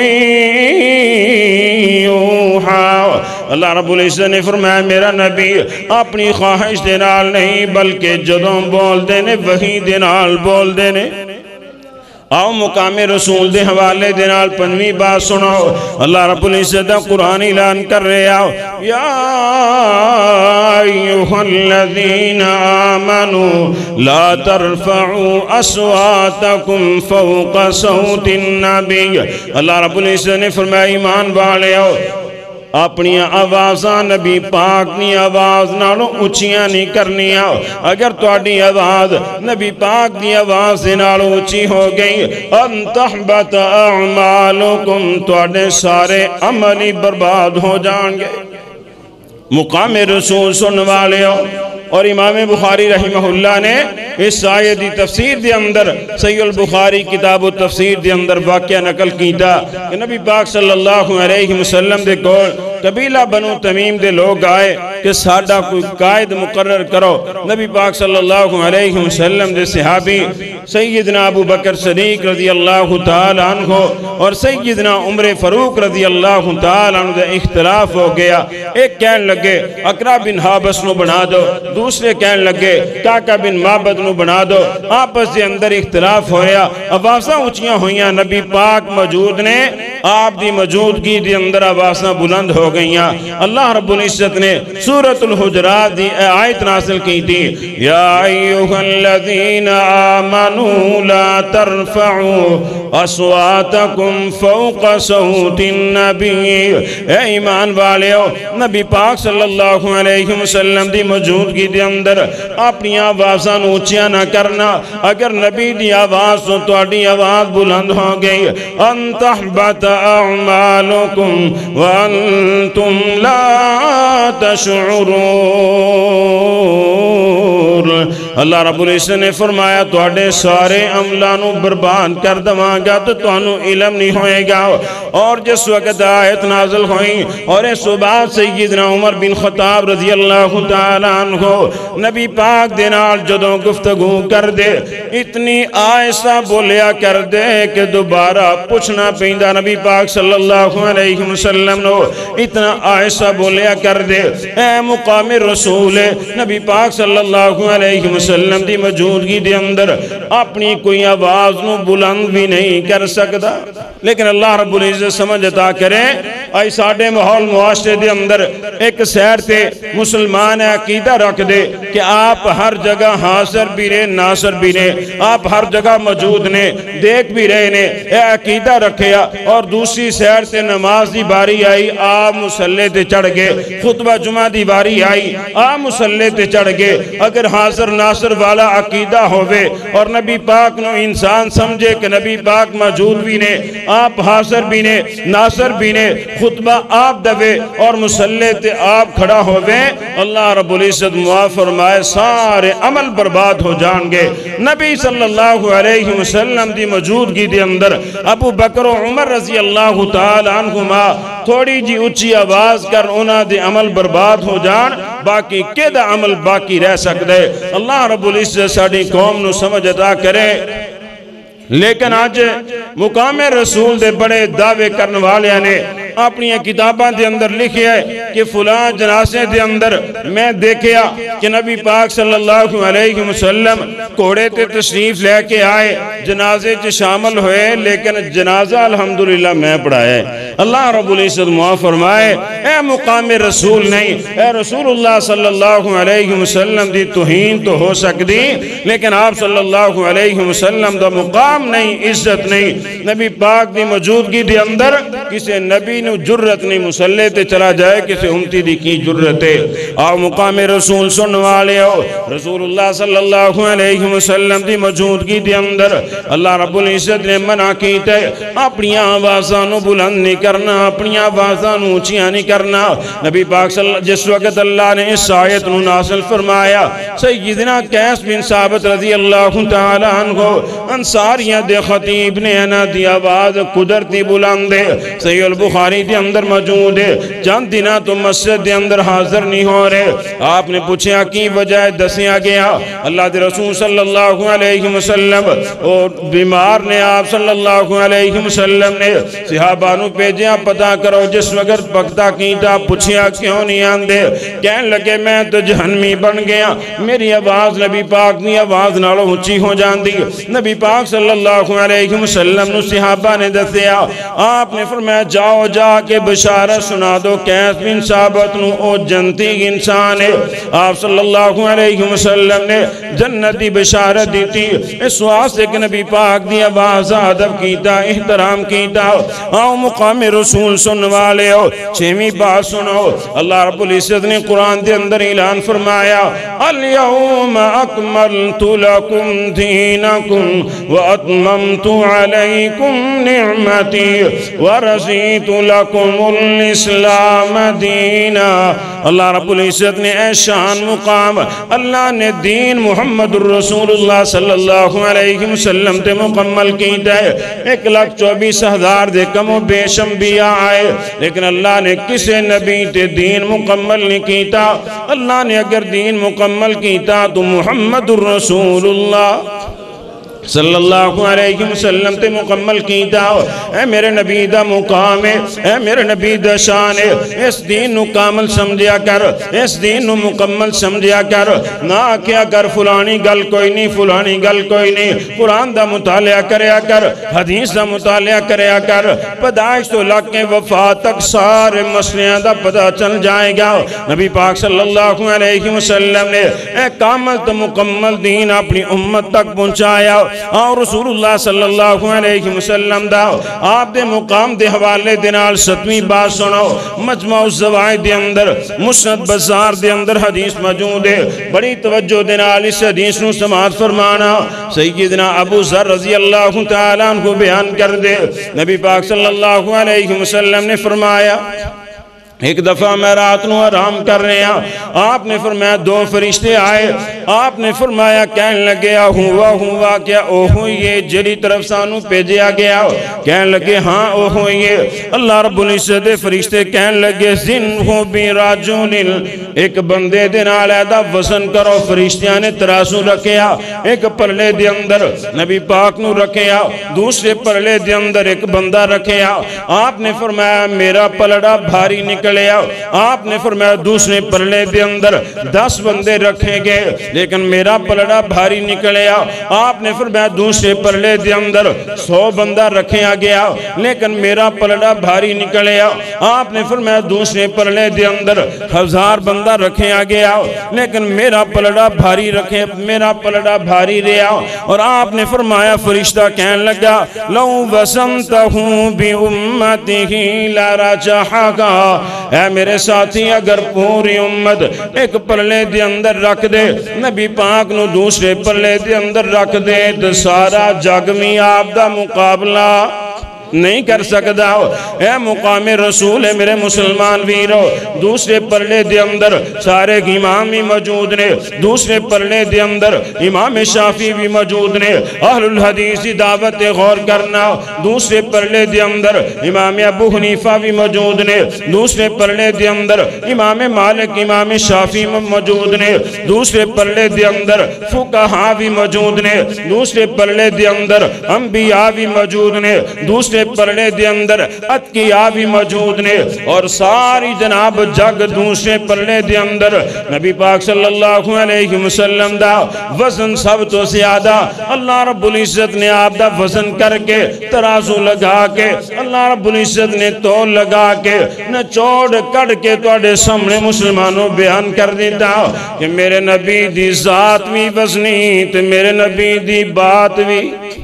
यूहा। अल्लाह रब्बुल इज्जत ने फरमाया मेरा नबी अपनी ख्वाहिश दे नाल नहीं बल्कि जदों बोलदे ने वही दे नाल बोलदे ने। आओ मुकाम रसूल दे हवाले दे नाल पंजवीं बात सुनो। अल्लाह रब्बुल इज्जत दा कुरान ऐलान कर रहे आओ या अय्युहल्लज़ीना आमनू ला तरफ़उ अस्वातकुम फ़ौक़ सौतिन नबी। अल्लाह रब्बुल इज्जत ने फरमाया ईमान वाले आओ अपनी आवाज़ा नबी पाक नी आवाज़ नालों उच्चियां नहीं करनिया। अगर तुहाडी आवाज़ नबी पाक दी आवाज़ दे नालों उच्ची हो गई अंतहबत अमालुकुम तुहाडे सारे अमल ही बर्बाद हो जाएंगे। मुकाम रसूल सुन वाले हो। और इमाम बुखारी रहमहुल्लाह ने इस आयत की तफसीर के अंदर सहीह बुखारी किताब तफसीर के अंदर वाक़या नकल किया कि नबी पाक सल्लल्लाहु अलैहि वसल्लम दे कोल कबीला बनु तमीम दे लोग आए कि साडा कोई कायद मुकर्रर करो। नबी पाक सल्लल्लाहु अलैहि वसल्लम दे सहाबी सैयदना अबू बकर सदीक रज़ी अल्लाह तआला अन्हु और सैयदना उमर फारूक रज़ी अल्लाह तआला अन्हु दा इख्तिलाफ हो गया। एक कहने लगे अकरा बिन हाबस नु बना दो, दूसरे कहने लगे काका बिन माबद नु बना दो। आपस के अंदर इख्तिलाफ होया, आवाज़ां ऊंचियां हुईयां। नबी पाक मौजूद ने, आप दी मौजूदगी के अंदर आवाज़ां बुलंद हो गईयां। अल्लाह रब्बुल इज्जत ने सूरतुल हुजरात दी आयत नाज़िल की थी या अय्युहल्लज़ीना आमनू ला तरफ़उ अस्वातकुम फ़ौक़ सौतिन नबी। ए ईमान वालेओ नबी पाक सल्लल्लाहु अलैहि वसल्लम दी मौजूदगी के अंदर अपनी आवाज़ां ऊंचियां ना करना। अगर नबी दी आवाज़ तो तुहाडी आवाज़ बुलंद हो गई अंतहबत अमालुकुम व अंतुम ला तशउरून। अल्लाह रब्बुल इज्जत ने फरमाया तुहाडे सारे अमलां नूं बर्बाद कर देवांगा तो तुहानूं इल्म नहीं होएगा। और जिस वक्त आयत नाज़िल हुई और इस बाद सैयदना उमर बिन खत्ताब रज़ी अल्लाह तआला अन्हु नबी पाक दे नाल जदों गुफ्तगू कर दे इतनी आयसा बोलिया कर दे कि दोबारा पूछना पैंदा। नबी पाक सल्लल्लाहु अलैहि वसल्लम नो इतना आयसा बोलिया कर दे ए मुकाम रसूल नबी पाक सल्लल्लाहु अलैहि वसल्लम दी मौजूदगी दे अंदर अपनी कोई आवाज़ नूं बुलंद भी नहीं कर सकता। लेकिन अल्लाह रब्बुल इज्जत समझता करे आई साडे माहौल मुआशरे दे अंदर एक सैर ते मुसलमान अकीदा रख दे कि आप हर जगह हाजिर भी रहे नासर भी ने, आप हर जगह मौजूद ने, देख भी रहे ने, यह अकीदा रखिया। और दूसरी सैर से नमाज की बारी आई आप मुसल्ले ते चढ़ गए, खुतबा जुमा की बारी आई आप मुसल्ले ते चढ़ गए। अगर हाजिर नासर वाला अकीदा होवे और नबी पाक नो इंसान समझे कि नबी पाक मौजूद भी ने, आप हाजिर भी ने, नासर भी ने, खुतबा आप दवे और मुसल्ले ते आप खड़ा होवे, अल्लाह रब्बुल इज्जत मुआफ फरमाए सारे अमल बर्बाद हो जाएंगे। नबी सल्लल्लाहु अलैहि वसल्लम दी मौजूदगी दे अंदर अबू बकर और उमर रजी अल्लाह तआला अन्हुमा थोड़ी जी उच्ची आवाज कर उन्हां दे अमल बर्बाद हो जान, बाकी केदा अमल बाकी रह सकता है। अल्लाह रब्बुल इज्जत साडी कौम नू समझ अता करे। लेकिन अज मुकामे रसूल दे बड़े दावे करने वाले ने अपनी किताबों के अंदर लिखे है कि फुला जनाजे के अंदर मैं देखा कि नबी पाक सल्लल्लाहु अलैहि वसल्लम घोड़े ते तशरीफ लेके आए, जनाजे च शामिल हुए, लेकिन जनाजा अल्हम्दुलिल्लाह मैं पढ़ाया है। अल्लाह रब्बुल इज्जत मुआफ फरमाए, ए मुकामे रसूल नहीं, ए रसूलुल्लाह सल्लल्लाहु अलैहि वसल्लम दी तौहीन तो हो सकती, लेकिन आप सल्लल्लाहु अलैहि वसल्लम दा मुकाम नहीं, इज्जत नहीं। नबी पाक दी मौजूदगी दे अंदर किसी नबी नू जुर्रत नहीं मुसल्ले ते चला जाए, किसी उम्मती दी की जुर्रत है। आओ मुकामे रसूल सुनने वाले हो, रसूलुल्लाह सल्लल्लाहु अलैहि वसल्लम दी मौजूदगी दे अंदर अल्लाह रब्बुल इज्जत ने मना कीता है अपनी आवाज़ां नू बुलंद नहीं करना, अपनी आवाज़ां नू ऊंचियां नहीं करना। नबी पाक जिस वक्त अल्लाह ने इस आयत नू नाज़िल फरमाया, सय्यदना कैस बिन साबित रज़ी अल्लाह तआला अन्हु अंसारियां दे खतीब ने ना दी आवाज़ कुदरती बुलंद है। सही अल बुखारी के अंदर मौजूद है। चंद दिन तो मस्जिद के अंदर हाजिर नहीं हो रहे। आपने पूछा की वजह, दसिया गया अल्लाह के रसूल सल्लल्लाहु अलैहि वसल्लम और बीमार ने आप सल्लल्लाहु अलैहि वसल्लम ने सहाबा नू भेजा पता करो। जिस वक्त पक्ता कीता पूछा क्यों नहीं आंदे, कहने लगे मैं तो जहन्नमी बन गया, मेरी आवाज़ नबी पाक की आवाज़ नालों ऊंची हो जाती। नबी पाक सल्लल्लाहु अलैहि वसल्लम नू सहाबा ने दसिया, आपने फरमाया जाओ जाके बशारत सुना दो कैस बिन साबित नू, ओ जन्नती इंसान है। आप सल्लल्लाहु अलैहि वसल्लम ने जन्नत की बशारत दी थी। इस वास्ते कि नबी पाक की आवाज़ अदब कीता, एहतराम कीता। आओ मुकामे रसूल सुनने वाले हो, छेवीं बात सुनो। अल्लाह रब्बुल इज्जत ने कुरान के अंदर ऐलान फरमाया, अल यौमा अकमलतु लकुम दीनकुम व अतममतु अलैकुम निअमती व रज़ीतु लकुमुल इस्लाम दीना। अल्लाह रब्बुल इज्जत ने ऐशान मुकाम अल्लाह ने दीन मुहम्मद रसूलुल्लाह सल्लल्लाहु अलैहि वसल्लम ते मुकम्मल कीता है। 1,24,000 दे कमो बेश अंबिया आए, लेकिन अल्लाह ने किसी नबी ते दीन मुकम्मल नहीं कीता। अल्लाह ने अगर दीन मुकम्मल कीता तो मुहम्मद रसूलुल्लाह सल्लल्लाहु अलैहि वसल्लम ते मुकम्मल कीता। ए मेरे नबी दा मुकाम है, ए मेरे नबी दा शान है। इस दीन नू कामल समझिया कर, इस दीन नू मुकम्मल समझिया कर। ना क्या कर फुलानी गल कोई नहीं, फुलानी गल कोई नहीं। कुरान दा मुतालिया करया कर, हदीस दा मुतालिया करया कर। पैदाइश तो लाके वफात तक सारे मसलियां दा पता चल जाएगा। नबी पाक सल्लल्लाहु अलैहि वसल्लम ने ए कामल तो मुकम्मल दीन अपनी उम्मत तक पहुंचाया। और रसूलुल्लाह सल्लल्लाहु अलैहि वसल्लम दा आप दे मुकाम दे हवाले दे नाल 7वीं बात सुनो। मजमऊ ज़वाइद दे अंदर मुस्नद बाजार दे अंदर हदीस मौजूद है। बड़ी तवज्जो दे नाल इस हदीस नू समाअत फरमाना। सय्यदना अबू ज़र रज़ी अल्लाह तआला अन्हु बयान कर दे, नबी पाक सल्लल्लाहु अलैहि वसल्लम ने फरमाया, एक दफा मैं रात को आराम कर रहा, आपने फरमाया 2 फरिश्ते आए। आपने फरमाया कहने लगे हुआ क्या ओहो ये जेरी तरफ सानू भेजा गया? कहने लगे हाँ ओहो ये। अल्लाह रब्बुल इज्जत दे फरिश्ते कहने लगे जिन्हु बिराजुलिन, एक बंदे दे नाल ऐदा वजन करो। फरिश्तियां ने तराजू रखिया, एक परले दे अंदर नबी पाक नू रखिया, दूसरे परले दे अंदर एक बंदा रखिया। आपने फरमाया मेरा पलड़ा भारी निकल। आपने फरमाया दूसरे परले के अंदर 10 बंदे रखे गए, लेकिन मेरा पलड़ा भारी निकलिया। आपने फरमाया दूसरे परले के अंदर 100 बंदा रखा गया, लेकिन मेरा पलड़ा भारी निकलिया। आपने फरमाया दूसरे परले के अंदर 1000 बंदा रखा गया, लेकिन मेरा पलड़ा भारी भारी रहा। और आपने फरमाया फरिश्ता कहने लगा लौ वसंतहु बि उम्मतिही ला रजहका, ऐ मेरे साथी अगर पूरी उम्मत एक परले दे अंदर रख दे, नबी पाक नू दूसरे परले दे अंदर रख दे, तो सारा जग में आप दा मुकाबला नहीं कर सकता। ए मुकाम रसूल है मेरे मुसलमान वीरो। दूसरे परले दे अंदर सारे इमाम भी मौजूद ने, दूसरे परले दे अंदर इमाम शाफी भी मौजूद ने। अहलुल हदीस की दावत गौर करना। दूसरे परले दे अंदर इमाम अबू हनीफा भी मौजूद ने, दूसरे परले दे अंदर इमाम मालिक इमाम शाफी मौजूद ने, दूसरे परले दे अंदर फुकहा भी मौजूद ने, दूसरे परले दे अंदर अंबिया भी मौजूद ने, दूसरे परले दे अंदर अतकिया भी मौजूद ने, और सारी जनाब जग दूसरे परले दे अंदर नबी पाक सल्लल्लाहु अलैहि वसल्लम दा वजन सब तो ज्यादा अल्लाह रब्बुल इज्जत ने आप दा वजन करके तराजू लगा के अल्लाह रब्बुल इज्जत ने तौल लगा के निचोड़ कट के तुहाडे सामने मुसलमानों बयान कर दिता कि मेरे नबी दी जात भी वजनी ते मेरे नबी दी बात भी,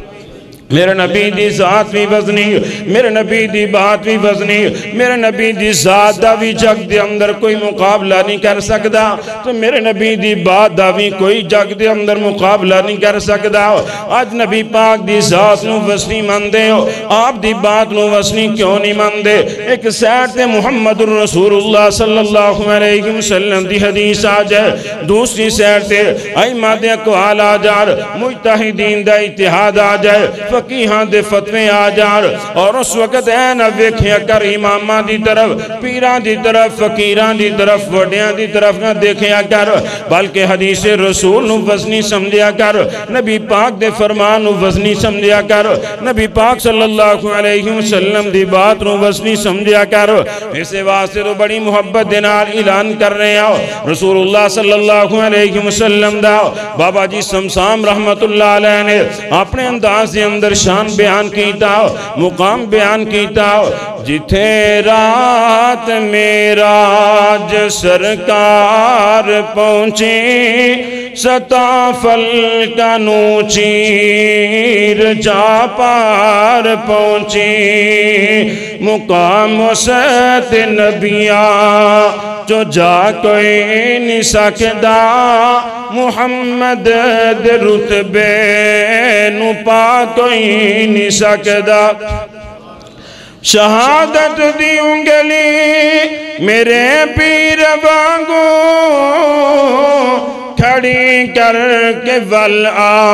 मेरे नबी दी जात भी वजनी, मेरे नबी दी बात भी वजनी, मेरे नबी दी जात दा भी जग दे अंदर कोई मुकाबला नहीं कर सकता, तो मेरे नबी दी बात दा भी कोई जग दे अंदर मुकाबला नहीं कर सकता। अज नबी पाक दी जात नूं वसनी मनदे हो, आप दी बात नूं वसनी क्यों नहीं मनदे? एक साइड ते मुहम्मदुर रसूलुल्लाह सल्लल्लाहु अलैहि वसल्लम दी हदीस आ जाए, दूसरी साइड ते अइमा दे अक़वाल आ जाए, मुजतहिदीन दा इत्तिहाद आ जाए, फकीहां दे फतवे आ जान, और उस वक्त ऐ ना वेखिया कर इमामां दी तरफ, पीरां दी तरफ, फकीरां दी तरफ, वड्डियां दी तरफ ना देखिया कर, बल्कि हदीस रसूल नूं वजनी समझिया कर, नबी पाक दे फरमान नूं वजनी समझिया कर, नबी पाक सल्लल्लाहु अलैहि वसल्लम दी बात नूं वजनी समझिया कर। इस वास्ते तो बड़ी मुहब्बत दे नाल ऐलान कर रहे हो रसूलुल्लाह सल्लल्लाहु अलैहि वसल्लम दा बाबा जी समसाम रहमतुल्लाह अलैह ने अपने अंदाज के अंदर शान बयान कीता, मुकाम बयान कीता, जिथे रात मेराज सरकार पहुंची, सताफल का नू चीर जा पार पहुंची, मुकाम सत नबिया जो जा कोई नहीं सकदा, मुहम्मद दे रुतबे नू पा कोई नहीं सकदा। शहादत दी उंगली मेरे पीर वांगू खड़ी करके वल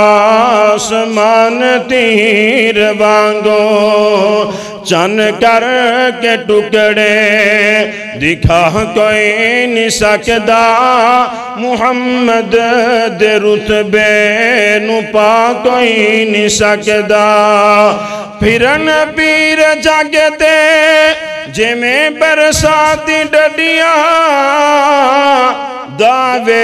आसमान तीर वांगो, चन कर के टुकड़े दिखा कोई नहीं सकदा, मुहम्मद दे रुतबे नू पा कोई नहीं सकदा। फिरन पीर जागते जिमें बरसाती डडिया, दावे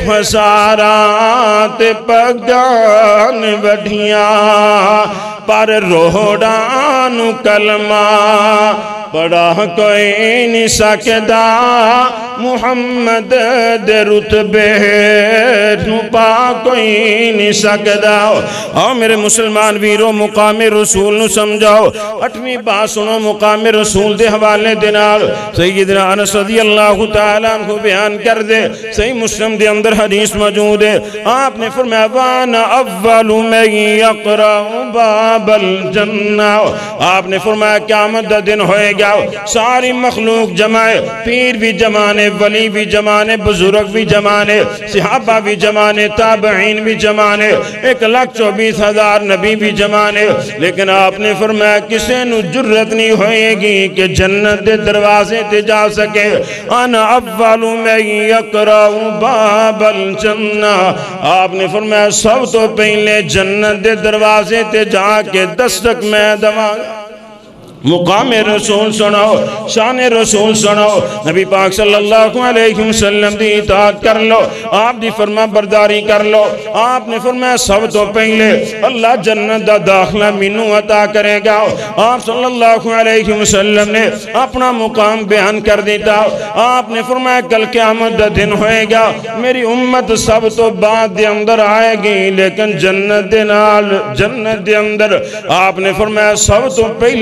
हजारात पगान वढिया, पर रोहड़ान कलमा पढ़ा कोई नहीं सकदा, मुहम्मद दे रुतबे पा कोई नहीं सकदा। आओ मेरे मुसलमान वीरों, मुकाम रसूल नू समझाओ। 8वीं बात सुनो मुकाम रसूल दे हवाले दे नाल। सैयदना अनस रज़ियल्लाहु तआला अन्हु बयान कर दे, सही मुस्लिम दे अंदर हदीस मौजूद है। आपने फरमाया वाना अव्वलु मन यक़रअ बाबल जन्ना। आपने फरमाया क़यामत दा दिन होएगा, सारी मखलूक जमाए, पीर भी जमाने, वली भी जमाने, बुजुर्ग भी जमाने, सहाबा भी जमाने, ताबईन भी जमाने, 1,24,000 नबी भी जमाने। लेकिन आपने फरमाया किसी नू जुर्रत नहीं होएगी कि जन्नत दे दरवाजे ते जा सके। अना अव्वलु मन यक़रअ बाबल जन्ना। आपने फरमाया सब तो पहले जन्नत दे दरवाजे ते जाके दस्तक मैं दवांगा। मुकाम रसूल सुनो, शान रसूल सुनो, नबी पाक सल्लल्लाहु अलैहि वसल्लम दी इताअत कर लो, आप दी फरमा बरदारी कर लो। आपने फरमाया सब तो पहले अल्लाह जन्नत दा दाखला मैनू अता करेगा। आप सल्लल्लाहु अलैहि वसल्लम ने अपना मुकाम बयान कर दिता। आपने फरमाया कल क़यामत दा दिन होएगा, मेरी उम्मत सब तो बाद दे अंदर आएगी, लेकिन जन्नत दे नाल, जन्नत दे अंदर आपने फरमाया सब तो पहले मेरे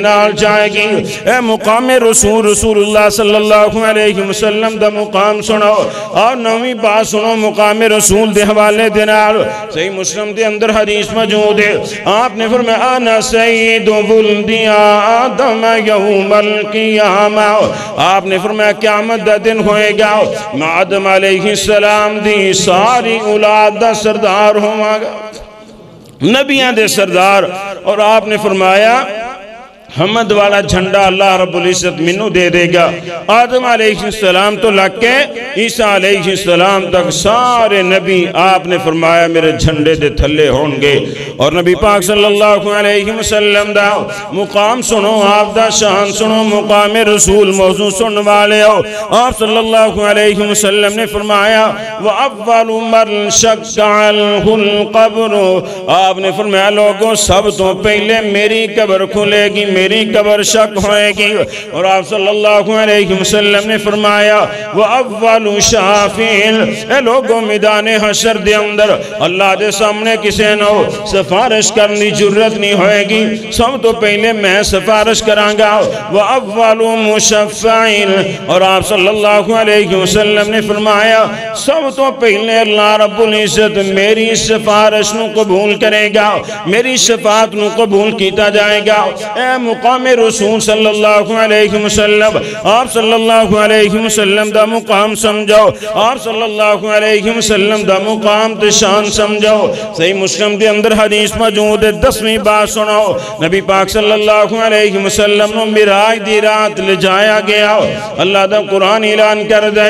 नाल जाएगी। ए मुकाम रसूलुल्लाह सल्लल्लाहु अलैहि वसल्लम दा मुकाम सुनो और नवीं बात सुनो मुकाम रसूल दे हवाले दे नाल सही मुस्लिम दे अंदर हदीस मौजूद है। आपने फरमाया अना सय्यिदु वुल्दी आदम यौमल क़ियामा। आपने फरमाया क़यामत दा दिन होएगा मैं आदम अलैहिस्सलाम दी सारी औलाद दा सरदार होवांगा, नबियां दे सरदार। और आपने फरमाया हमद वाला झंडा अल्लाह रब्बुल इज्जत मैनू दे देगा। आदम अलैहिस्सलाम तो लग के ईसा अलैहिस्सलाम तक सारे नबी आपने फरमाया मेरे झंडे दे थल्ले होंगे। और नबी पाक सल्लल्लाहु अलैहि वसल्लम दा मुकाम सुनो, आप दा शान सुनो, मुकाम रसूल मौजू सुन वाले हो। आप सल्लल्लाहु अलैहि वसल्लम ने फरमाया व अव्वलु मन शक्कअल क़ब्र। आपने फरमाया लोगों सब तो पहले मेरी कब्र खुलेगी, मेरी कब्र शक होएगी। और आप सल्लल्लाहु अलैहि वसल्लम ने फरमाया वो अव्वलु शाफिल। ए लोगों मैदान हशर दे अंदर अल्लाह दे सामने किसी नो सिफारिश करने की जरूरत नहीं होएगी, सब तो पहले मैं सिफारिश करांगा। वो अव्वलु मुशफ़्फ़िल। और आप सल्लल्लाहु अलैहि वसल्लम ने फरमाया सब तो पहले अल्लाह रब्बुल इज्जत मेरी सिफारिश नू कबूल करेगा, मेरी शफाअत नू कबूल किया जाएगा। ए मुकाम रसूल सल्लल्लाहु अलैहि वसल्लम, आप सल्लल्लाहु अलैहि वसल्लम दा मुकाम समझो, आप सल्लल्लाहु अलैहि वसल्लम दा मुकाम ते शान समझो। सही मुस्लिम दे अंदर हदीस मौजूद है। 10वीं बात सुनो, नबी पाक सल्लल्लाहु अलैहि वसल्लम नु मिराज दी रात ले जाया गया। अल्लाह दा कुरान ऐलान कर दे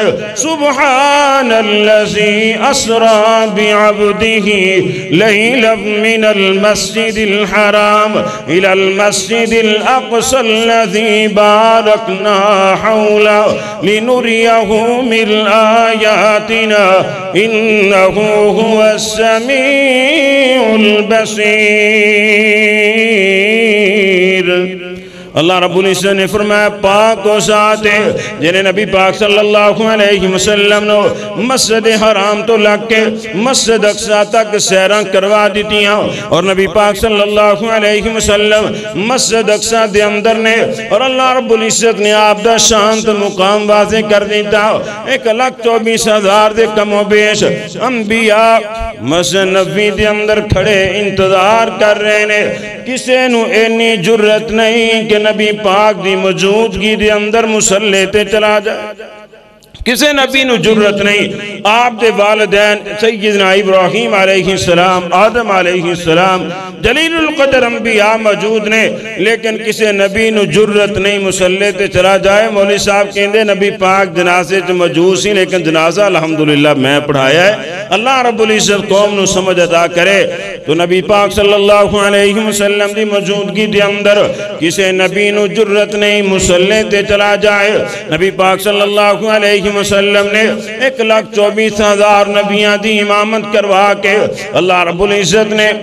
सुबहानल्लज़ी अस्रा बिअब्दिही लैलन मिनल मस्जिदिल हराम इलल मस्जिदिल अक़सल्लज़ी बारकना हौला लिनुरियहु मिन आयातिना इन्नहु हुवस समीउल बसीर। अल्लाह रब्बुल इज्जत ने फरमाया पाक और साथ है जिन्हें नबी पाक सल्लल्लाहु अलैहि वसल्लम ने मस्जिद हराम तो लग के मस्जिद अक्सा तक सैरां करवा दीतियां। और नबी पाक सल्लल्लाहु अलैहि वसल्लम मस्जिद अक्सा दे अंदर ने और अल्लाह रब्बुल इज्जत ने आप दा शांत मुकाम वाज़े कर दिता। 1,24,000 दे कमो बेश अंबिया मस्जिद नबी दे अंदर खड़े इंतजार कर रहे ने। किसी नू इन्नी जुर्रत नहीं कि नबी पाक दी मौजूदगी दे अंदर मुसल्ले ते चला जाए, किसी नबी नू जुर्रत नहीं। आप दे वालिदैन सैयदना इब्राहीम अलैहिस्सलाम, आदम अलैहिस्सलाम जलीलुल कदर अंबिया मौजूद ने, लेकिन किसी नबी नू जुर्रत नहीं मुसल्ले ते चला जाए। मौलवी साहब कहते नबी पाक जनाजे च मौजूद सी लेकिन जनाजा अल्हम्दुलिल्लाह मैं पढ़ाया है। अल्लाह रब्बुल इज्जत कौम नू समझ अदा करे। तो नबी पाक सल्लल्लाहु अलैहि वसल्लम दी मौजूदगी दे अंदर किसी नबी नू जुर्रत नहीं मुसल्ले ते चला जाए। नबी पाक सल्लल्लाहु अलैहि वसल्लम ने 1,24,000 नबियां दी इमामत करवा के अल्लाह रब्बुल इज्जत ने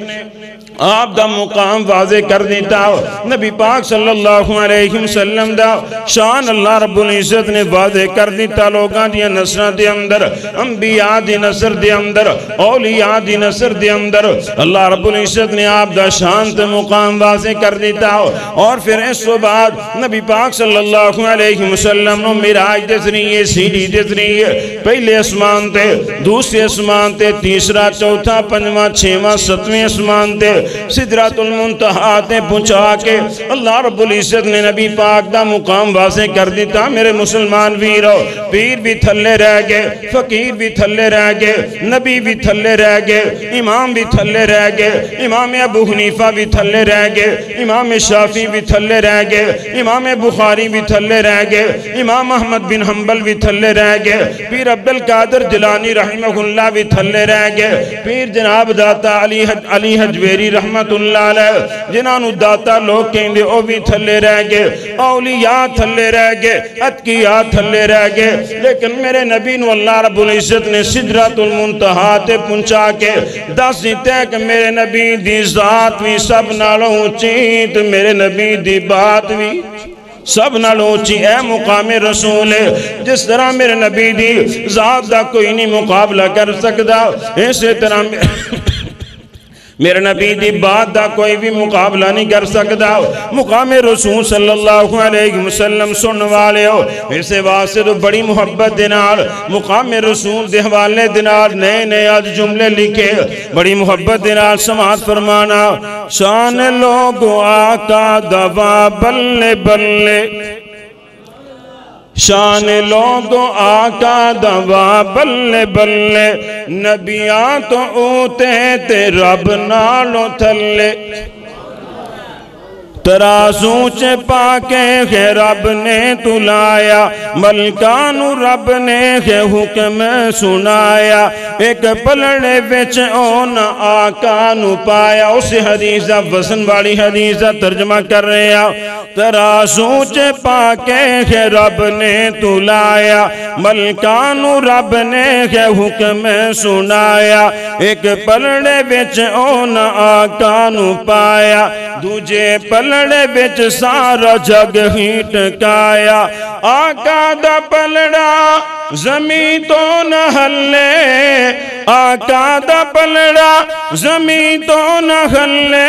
आप दा मुकाम वाज़े कर देता। नबी पाक सल्लल्लाहु अलैहि वसल्लम दा शान अल्लाह रब्बुल इज्जत ने वाज़े कर दिता। लोगां दी नस्रां दे अंदर, अंबिया दी नस्र दे अंदर, औलिया दी नस्र दे अंदर अल्लाह रब्बुल इज्जत ने आप दा शान ते मुकाम वाज़े कर दिता। और फिर इस बाद नबी पाक सल्लल्लाहु अलैहि वसल्लम नु मिराज दे ज़रिए सीढ़ी दे ज़रिए पहले आसमान ते, दूसरे आसमान ते, तीसरा, चौथा, पंजवां, छेवां, सतवें आसमान ते सिदरातुल मुंतहा ते पहुंचा के अल्लाह रब्बुल इज्जत ने नबी पाक दा मुकाम वाज़े कर दिता। मेरे मुसलमान वीरो, पीर भी थल्ले रह गए, फकीर भी थल्ले रह गए, नबी भी थल्ले रह गए, इमाम भी थल्ले रह गए, इमाम अबू हनीफा भी थल्ले रह गए, इमाम शाफी भी थल्ले रह गए, इमाम बुखारी भी थल्ले रह गए, इमाम अहमद बिन हंबल भी थल्ले रह गए, पीर अब्दुल कादिर जिलानी रहमहुल्लाह भी थल्ले रह गए, पीर जनाब दाता अली हजवेरी रहमतुल्लाह अलैह जिन्होंने दाता लोग कहते वह भी थले रह गए, औलिया थले रह गए, अतकिया थले रह गए। लेकिन मेरे नबी नू अल्लाह रब्बुल इज्जत ने सिदरातुल मुंतहा ते पहुंचा के दस दिता कि मेरे नबी दी जात भी सब नालों ऊंची ते मेरे नबी दी बात भी सब नालों ऊंची। है मुकाम रसूल है। जिस तरह मेरे नबी दी जात दा कोई नहीं मुकाबला कर सकता, इस तरह मेरे नबी दी बात दा कोई भी मुकाबला नहीं कर सकता। मुकाम रसूल सल्लल्लाहु अलैहि वसल्लम सुन वाले हो, इस वास्ते तो बड़ी मुहब्बत दे नाल मुकाम रसूल दे हवाले दे नाल नए नए आज जुमले लिखे, बड़ी मुहब्बत दे नाल समाअत फरमाना। शान लोगो आका दवा बल्ले बल्ले, शान लोगो आका दवा बल्ले बल्ले, नबिया तो ऊते ते रब नालों थल्ले। तराजू च पाके है रब ने तुलाया, मलकानू रब ने है हुक्म सुनाया। एक पलड़े विच ओन आका नू पाया। उस हदीस दा वसन वाली हदीस दा तर्जमा कर रहे हैं। तराजू च पाके है रब ने तुलाया, मलकानू रब ने है हुक्म सुनाया। एक पलड़े विच ओन आका नू पाया, दूजे पलड़े विच सारा जग ही टकाया। आका दा पलड़ा जमी तो न हल्ले, आका दा पलड़ा जमी तो न हल्ले।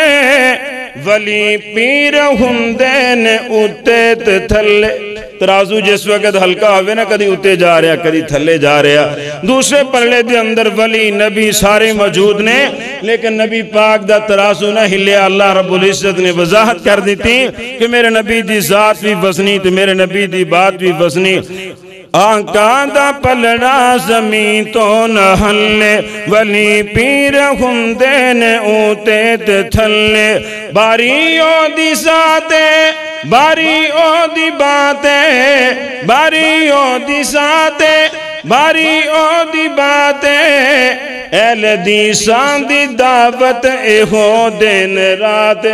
वली पीर हुंदे ने उत्ते ते थल्ले। तराजू जिस वक्त हल्का होवे ना, कदी उत्ते जा रहा कदी थल्ले जा रहा। दूसरे पलड़े दे अंदर वली नबी सारे मौजूद ने, लेकिन नबी पाक दा तराजू ना हिलिया। अल्लाह रब्बुल इज्जत ने वजाहत कर दी थी कि मेरे नबी दी जात भी वजनी ते मेरे नबी दी बात भी वजनी। आका दा पलड़ा जमीन तो न हल्ले, वली पीर हुंदे ने ऊते ते थल्ले। बारी ओ दी साते, बारी ओ दी बाते, बारी ओ दी साते, बारी ओ दी बाते। एल दी सांदी दावत एहो दिन रात,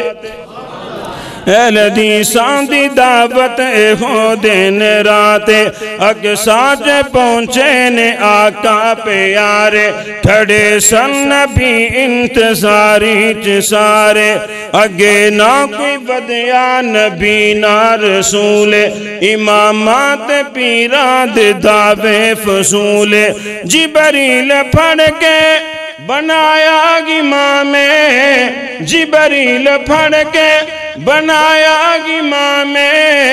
एल दी सांदी दावत एहो दिन रात। अग साज पहुंचे ने आका प्यारे, खड़े सन नबी इंतजारी च सारे। अगे ना कोई वधिया नबी ना रसूल, इमामात पीरा दे दावे फसूल। जिबरील फड़ के बनाया इमामे, जिबरील फड़ के बनाया इमामे।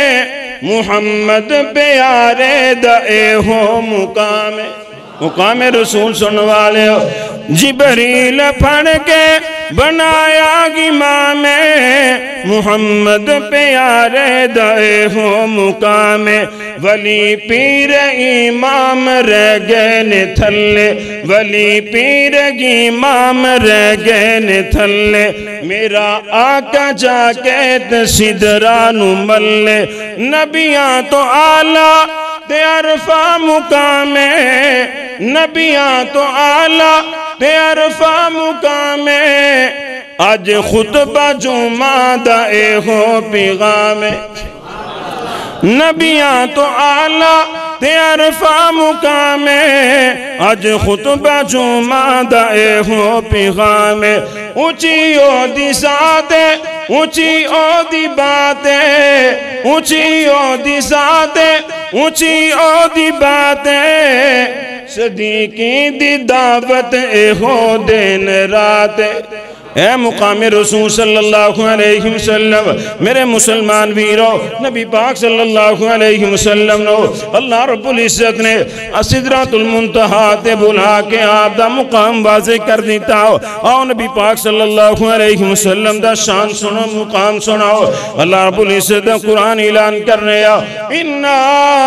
मुहम्मद प्यारे दे हो मुकाम, मुकाम रसूल सुन वाले हो। जिबरील फड़ के बनाया इमामे, मुहम्मद प्यारे दे हो मुकाम। वली पीर इमाम रह गए ने थल्ले, वली पीर इमाम रह गए ने थल्ले। मेरा आका जाके सिदरा नु मल्ले, नबिया तो आला ते अरफा मुकामे, नबिया तो आला ते अरफा मुकामे। आज खुतबा जुमा दा एहो पैगामे, नबिया तो आला ते अरफा मुकामे। आज खुतबा जुमा दा एहो पैगामे। ऊंची ओ दी साते, ऊंची ओ दी बाते, ऊंची ओ दी साते, ऊंची ओ दी बाते। सदीकी दी दावत एहो दिन रात। ए मुकाम रसूल सल्लल्लाहु अलैहि वसल्लम, मेरे मुसलमान वीरों, नबी पाक सल्लल्लाहु अलैहि वसल्लम नो अल्लाह रब्बुल इज्जत ने सिदरतुल मुंतहा ते बुला के आप दा मुकाम वाज़े कर दिता। आओ नबी पाक सल्लल्लाहु अलैहि वसल्लम दा शान सुनो, मुकाम सुनाओ। अल्लाह रब्बुल इज्जत दा कुरान ऐलान कर रहा, इन्ना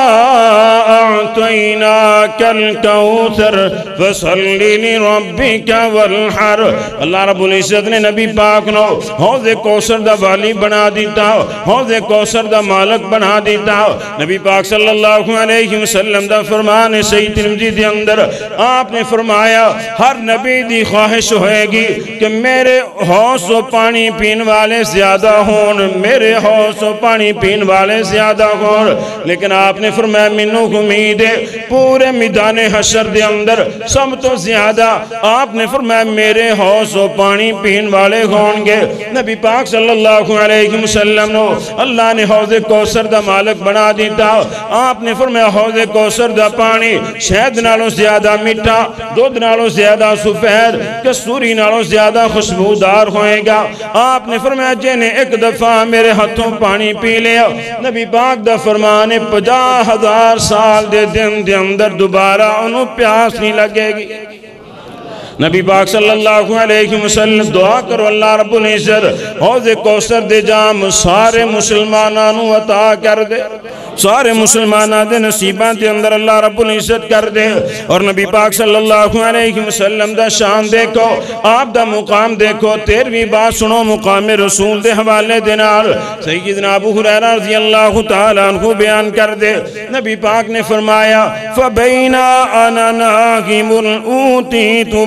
अअतैना कल कौसर फसल्लि लिरब्बिका वन्हर। अल्लाह रब्बुल इज्जत ने नबी पाक नो हौज़े कौसर दा वाली बना दिता, हौज़े कौसर दा मालक बना दिता। नबी पाक सल्लल्लाहु अलैहि वसल्लम दा फरमान है सही तिरमिज़ी दे अंदर, आपने फरमाया हर नबी दी ख्वाहिश होएगी कि मेरे हौज़ व पानी पीने वाले ज्यादा होन, मेरे हौज़ व पानी पीने वाले ज्यादा होन। लेकिन आपने फरमाया मैनू उम्मीद है पूरे मैदान हशर दे अंदर सब तो ज्यादा, आपने फरमाया मेरे हौज़ व पानी पीने वाले होंगे। नबी पाक सल्लल्लाहु अलैहि वसल्लम नो अल्लाह ने हौज़े कौसर दा मालिक बना दिता। आपने फरमाया हौज़े कौसर दा पानी शहद नालों ज्यादा मीठा, दूध नालों ज्यादा सफेद, कस्तूरी नालों ज्यादा खुशबूदार होएगा। आपने फरमाया जिन्हें एक दफा मेरे हाथों पानी पी लिया, नबी पाक दा फरमान है 50,000 साल दे दिन दे अंदर दोबारा उन्हों प्यास नहीं लगेगी। नबी पाक सल्लल्लाहु अलैहि वसल्लम दुआ करो अल्लाह रब्बुल इज्जत हौज़े कौसर दे जाम सारे मुसलमानां नूं अता कर दे, सारे मुसलमानां दे नसीबां दे अंदर अल्लाह रब्बुल इज्जत कर दे। और नबी पाक सल्लल्लाहु अलैहि वसल्लम दा शान देखो, आप दा मुकाम देखो। 13वीं बात सुनो मुकाम रसूल दे हवाले दे नाल सय्यदना अबू हुरैरा रज़ियल्लाहु तआला अन्हु बयान कर दे। नबी पाक ने फरमाया फबैना अना नागिमुल ऊतीतु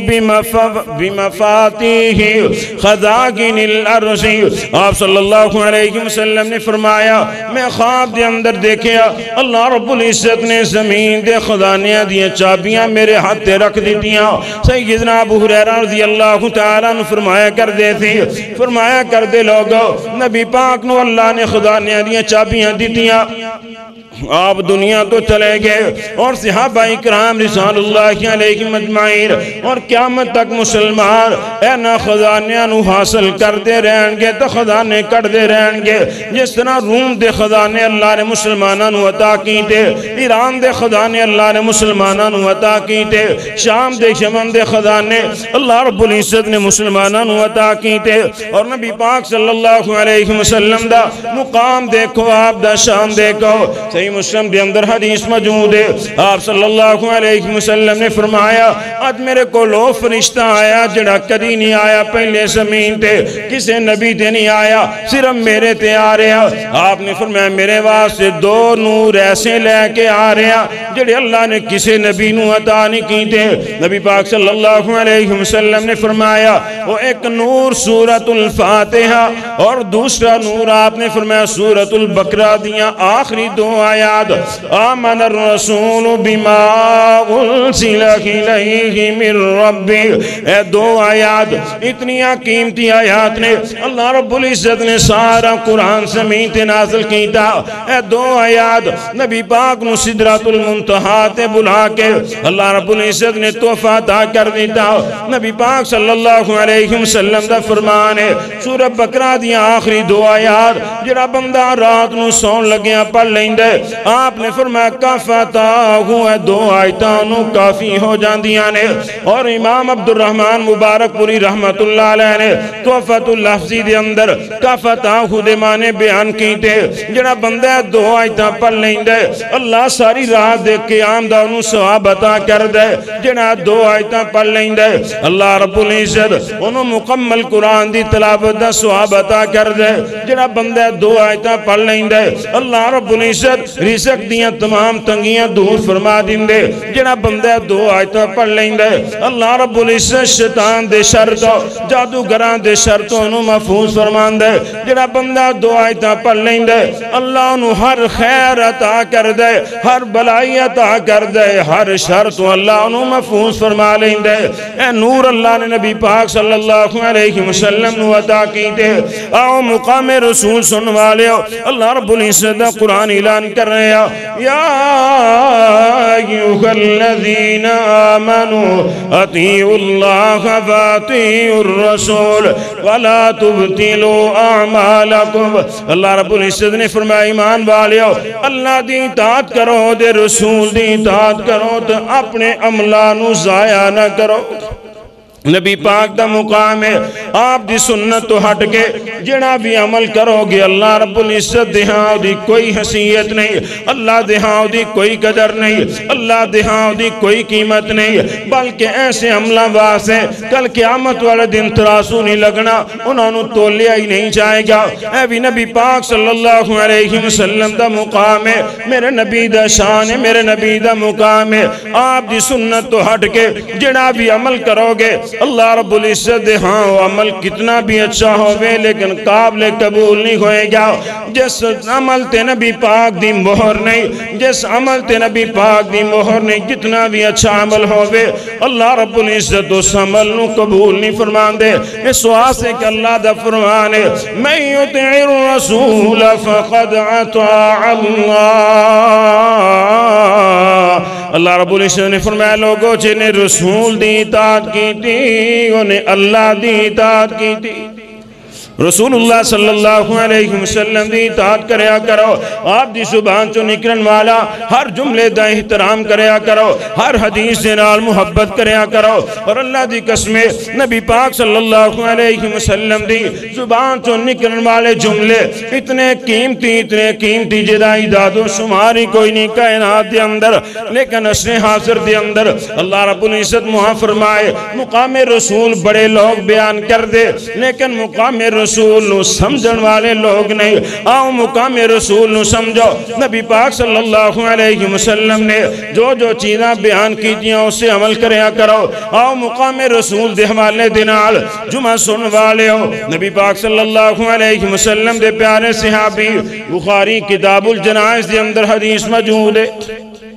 बिमफातिही खज़ागिनिल अर्ज़ि। आप सल्लल्लाहु अलैहि वसल्लम ने फरमाया मैं ख्वाब दे अंदर देखिया अल्लाह रब्बुल इज्जत ने जमीन दे खजानियां दी चाबियां मेरे हाथ ते रख दित्तियां। सय्यदना अबू हुरैरा रज़ियल्लाहु तआला ने फरमाया कर दे थे, फरमाया कर दे लोगो नबी पाक नु अल्लाह ने खजानियां दी चाबियां दित्तियां, आप दुनिया तो चले गए और सहाबा इकराम रिज़वानुल्लाहि अलैहिम अजमाइन और क़यामत तक मुसलमान इन्हां खजानियां नूं हासिल करते रहेंगे तो खजाने कटते रहेंगे। जिस तरह रूम दे खजाने अल्लाह ने मुसलमानों नूं अता कीते, ईरान दे खजाने अल्लाह ने मुसलमानों नूं अता कीते, शाम दे यमन दे खजाने अल्लाह रब्बुल इज्जत ने मुसलमानों नूं अता कीते। और नबी पाक सल्लल्लाहु अलैहि वसल्लम दा मुकाम देखो, आप दा शान देखो। सही मुस्लिम के अंदर हदीस मौजूद है, आप सल्लल्लाहु अलैहि वसल्लम ने फरमाया आज मेरे को लो फरिश्ता आया जड़ा कदी नहीं आया पहले जमीन ते, किसी नबी ते नहीं आया, सिर्फ मेरे ते आ रहा। आपने फरमाया मेरे वास्ते 2 नूर ऐसे लेके आ रहा जेड़े अल्लाह ने किसी नबी नूं अता नहीं कीते। नबी पाक सल्लल्लाहु अलैहि वसल्लम ने फरमाया वो एक नूर सूरतुल फातिहा और दूसरा नूर आपने फरमाया सूरतुल बकरा दियां आखिरी 2 आयात आमन रसूल बिमा उनसिला इलैहि मिर रब्बी। ए 2 आयात इतनी कीमती आयात ने अल्लाह रब्बुल इज्जत ने सारा कुरान ज़मीन ते नाज़िल कीता। ए 2 आयात नबी पाक नु सिदरतुल मुंतहा ते बुला के अल्लाह रब्बुल इज्जत ने तोहफा अता कर दिता। नबी पाक सल्लल्लाहु अलैहि वसल्लम दा फरमान है सूरह बकरा दी आखिरी 2 आयात जेड़ा बंदा रात नु सौन लग्या पढ़ लेंदा आपने फरमाया काफता हुआ 2 आयतां नु काफी हो जांदियां ने। और इमाम अब्दुल रहमान मुबारकपुरी रहमतुल्लाह अलैह ने तोहफतुल लफ्ज़ी दे अंदर काफता दे माने बयान कीते जेड़ा बंदा 2 आयतां पढ़ लैंदा अल्लाह सारी रात दे क़याम दा उन्हें सवाब अता कर दे। जेड़ा 2 आयतां पढ़ लैंदा अल्लाह रब्बुल इज्जत उन्हें मुकम्मल कुरान दी तिलावत दा सवाब अता कर दे। जेड़ा बंदा 2 आयतां पढ़ लैंदा अल्लाह रब्बुल इज्जत रिज़्क़ दियां तमाम तंगियां दूर फरमा दिंदे। जेड़ा बंदा 2 आयतां पढ़ लैंदा अल्लाह रब्बुल इज्जत शैतान दे शर तो जादूगरां दे शर तो उन्हें महफूज फरमांदा। जेड़ा बंदा 2 आयतां पढ़ लैंदा अल्लाह उन्हें हर खैर अता कर दे, हर भलाई अता कर दे, हर शर तो अल्लाह उन्हें महफूज फरमा लैंदा। ए नूर अल्लाह ने नबी पाक सल्लल्लाहु अलैहि वसल्लम नूं अता कीते। आओ मुकाम रसूल सुन वालियो अल्लाह रब्बुल इज्जत दा कुरान ऐलान कर रहे हैं या अय्युहल्लज़ीना आमनू अतीउल्लाह व अतीउर रसूल वला तुबतिलू अमालकुम। अल्लाह रब्बुल इज्जत ने फरमाया ईमान वालियो अल्लाह दी इताअत करो दे रसूल दी इताअत करो तो अपने अमलां नूं ज़ाया ना करो। नबी पाक दा मुकाम है आप दी सुन्नत तो हट के जेड़ा भी अमल करोगे अल्लाह रब्बुल इज्जत दे हां दी कोई हैसियत नहीं, अल्लाह दे हां दी कोई कदर नहीं, अल्लाह दे हां दी कोई कीमत नहीं। बल्कि ऐसे अमलों वास्ते कल क़यामत वाले दिन तराजू नहीं लगना, उन्होंने तोलिया ही नहीं जाएगा। ऐ भी नबी पाक सल्लल्लाहु अलैहि वसल्लम दा मुकाम है, मेरे नबी दा शान है, मेरे नबी दा मुकाम है। आप दी सुन्नत तो हट के जेड़ा भी अमल करोगे अल्लाह रब्बुल इज्जत दे हाँ अमल कितना भी अच्छा होवे लेकिन काबिल कबूल नहीं होएगा जिस अमल ते नबी पाक दी मोहर नहीं, जिस अमल ते नबी पाक दी मोहर नहीं। कितना भी अच्छा अमल होवे अल्लाह रब्बुल इज्जत उस अमल नू कबूल नहीं फरमांदे। इस वास्ते कि अल्लाह दा फरमान है मैं युतिइर रसूल फक़द अता अल्लाह रब्बुल इज्जत ने फरमाया लोगों जिन्हें रसूल दी इताअत की थी उन्हें अल्लाह दी इताअत की थी। रसूलुल्लाह सल्लल्लाहु अलैहि वसल्लम दी इताअत करया करो। आप दी जुबान चो निकलने वाला हर जुमले दा एहतराम करया करो, हर हदीस दे नाल मुहब्बत करया करो। और अल्लाह दी कसमे नबी पाक सल्लल्लाहु अलैहि वसल्लम दी जुबान चो निकलने वाले जुमले इतने कीमती जिदा इदादो शुमार ही कोई नहीं कायनात दे अंदर। लेकिन असरे हाजिर दे अंदर अल्लाह रब्बुल इज्जत मुआ फरमाए मुकामे रसूल बड़े लोग बयान कर दे लेकिन मुकामे रसूल नू समझण वाले लोग नहीं। आओ मुकामे रसूल नू समझो। नबी पाक सल्लल्लाहु अलैहि वसल्लम ने जो जो चीज़ां बयान कीतियां उससे अमल करया करो। आओ मुकामे रसूल दे हवाले दे नाल जुमा सुन वाले हो। नबी पाक सल्लल्लाहु अलैहि वसल्लम दे प्यारे सहाबी बुखारी किताबुल जनाइज़ दे अंदर हदीस मौजूद है।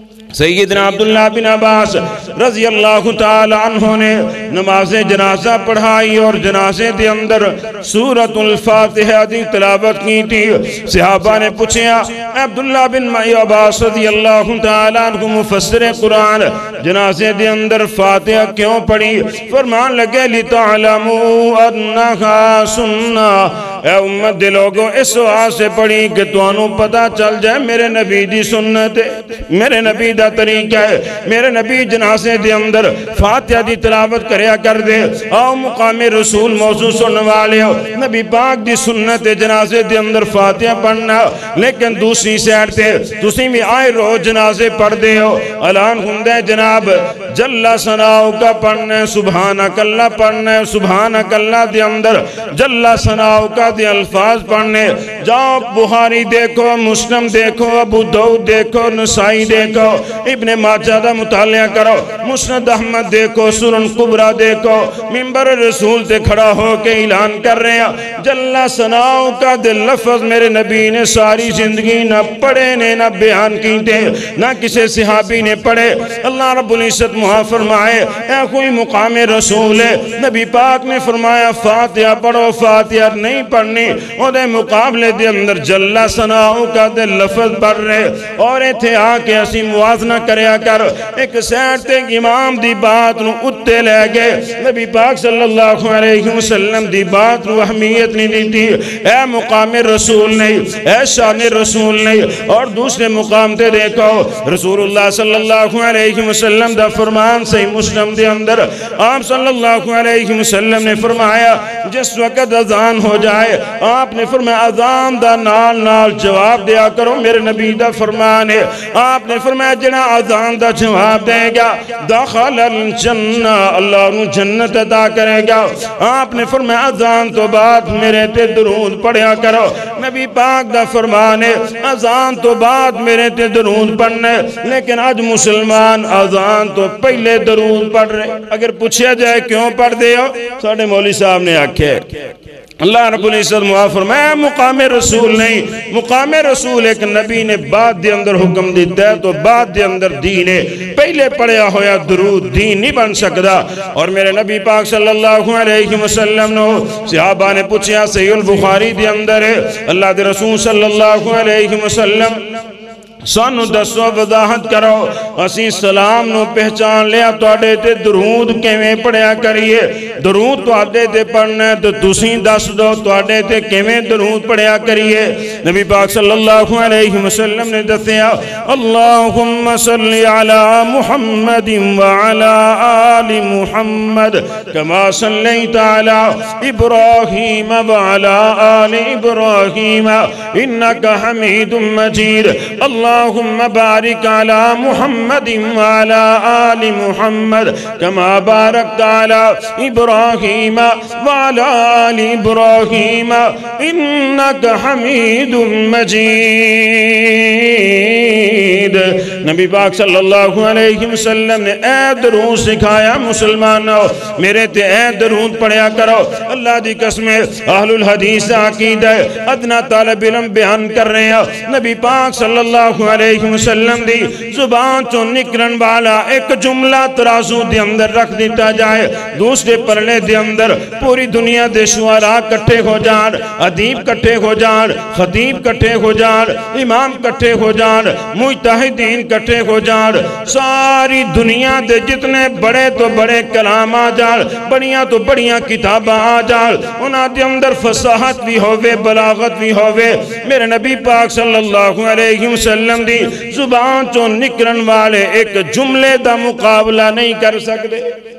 सैयदना अब्दुल्लाह बिन अब्बास रज़ी अल्लाह ताला अन्हु ने नमाज़े जनाजा पढ़ाई और जनाजे के अंदर सूरतुल फातिहा दी तिलावत की थी। सहाबा ने पूछा अब्दुल्लाह बिन अब्बास रज़ी अल्लाह ताला अन्हु मुफस्सिर कुरान जनाजे के अंदर फातिहा क्यों पढ़ी? फरमान लगे लितअलमू अन्नहा सुन्ना। ऐ उम्मत दे लोगों इस वास्ते पढ़ी कि तुहानू पता चल जाए मेरे नबी दी सुन्नत मेरे नबी दा तरीका है। मेरे नबी जनाजे दे अंदर फातिहा दी तिलावत करया कर दे। आओ मुकामे रसूल मौजू सुनने वाले हो नबी पाक दी सुन्नत जनाजे दे अंदर फातिहा पढ़ना। लेकिन दूसरी साइड ते तुसीं भी आए रोज जनाजे पढ़दे हो। ऐलान हुंदा है जनाब जल्ला सनाओ का पढ़ना है, सुभानकल्लाह पढ़ना है। सुभानकल्लाह दे अंदर जल्ला सनाओ का दे अल्फाज पढ़ने। जाओ बुखारी देखो, मुस्लिम देखो, अबू दाऊद देखो, नसाई देखो, इब्ने माजा दा मुतालिया करो, मुस्नद अहमद देखो, सुनन कुबरा देखो। मिंबर रसूल ते खड़ा हो के ऐलान कर रहे हैं जल्ला सनाओ का दे लफ्ज मेरे नबी ने सारी जिंदगी न पढ़े ने न बयान कीते न किसी सहाबी ने पढ़े। अल्लाह रब्बुल इज्जत मुआ फरमाए ऐ कोई मुकामे रसूल है। नबी पाक ने फरमाया फातिहा पढ़ो, फातिहा नहीं पढ़नी। ओदे मुकाबले दे अंदर जल्ला सनाओ का दे लफ्ज पढ़ रहे और इत्थे आके असी मुआजना करया कर। एक साइड ते इमाम दी बात नू उत्ते ले गए। नबी पाक सल्लल्लाहु अलैहि वसल्लम दी बात नू अहमियत नहीं दी। ऐ मुकामे रसूल नहीं, ऐ शान रसूल नहीं। और दूसरे मुकाम ते देखो रसूलुल्लाह सल्लल्लाहु अलैहि वसल्लम दा फरमान सही मुस्लिम दे अंदर आप सल्लल्लाहु अलैहि वसल्लम ने फरमाया जिस वक्त अजान हो जाए आपने फरमाया अजान दा नाल नाल जवाब दिया करो। मेरे नबी दा फरमान है। आपने फरमाया जिना अजान दा जवाब देगा दखलल जन्ना अल्लाह नू जन्नत अता करेगा। आपने फरमाया अजान तो बाद मेरे ते दरूद पढ़या करो। नबी पाक दा फरमान है अजान तो बाद मेरे ते दरूद पढ़ना। लेकिन आज मुसलमान अजान तो पहले दरूद पढ़ रहे। अगर पूछा जाए क्यों पढ़ते हो साडे मौलवी साहब ने आखे अल्लाह रब्बुल इज्जत मुआ फरमाया मुकामे रसूल नहीं। मुकामे रसूल एक नबी ने बाद दे अंदर हुक्म दिता है तो बाद दे अंदर दीन है। पहले पढ़या होया दरूद दीन नहीं बन सकता। और मेरे नबी पाक सल्लल्लाहु अलैहि वसल्लम ने सहाबा ने पूछा सहीह बुखारी दे अंदर है अल्लाह दे रसूल सल्लल्लाहु अलैहि वसल्लम सानू दसो वजाहत करो असी सलाम नू पहचान लिया तुहाडे ते दरूद किवें पढ़िया करिए। दरूद तुहाडे ते पढ़ना है तो तुसीं दस दो तुहाडे ते किवें दरूद पढ़िया करिए। नबी पाक सल्लल्लाहु अलैहि वसल्लम ने दस्या अल्लाहुम्मा सल्लि अला मुहम्मदिन व अला आलि मुहम्मद कमा सल्लैता अला इब्राहीम व अला आलि इब्राहीम इन्नका हमीदुम मजीद। अल्लाह अल्लाहुम्मा बारिक अला मुहम्मदिन व अला आलि मुहम्मद कमा बारकता अला इब्राहीम व अला आलि इब्राहीम इन्नका हमीदुम मजीद। नबी पाक सल्लल्लाहु अलैहि वसल्लम ने ए दरूद सिखाया मुसलमानों, मेरे ते ए दरूद पढ़या करो। अल्लाह दी कसम अहलुल हदीस अकीदा अदना तालिब इल्म बयान कर रहे हैं, नबी पाक सल्लल्लाहु अलैहि वसल्लम दी जुबान चो निकलन वाला एक जुमला तराजू दे अंदर रख दिता जाए, दूसरे परले दे अंदर पूरी दुनिया दे शुआरा इकट्ठे हो जान, अदीब इकट्ठे हो जान, खतीब इकट्ठे हो जान, इमाम इकट्ठे हो जान, मुजतहिदीन इकट्ठे हो जान, सारी दुनिया दे जितने बड़े तो बड़े कलाम आ जान, बड़िया तो बड़िया किताबां आ जान, उन्हां दे अंदर फसाहत भी होवे, बलागत भी होवे, मेरे नबी पाक सल्लल्लाहु अलैहि वसल्लम दी जुबान चो निकलन वाले एक जुमले दा मुकाबला नहीं कर सकते।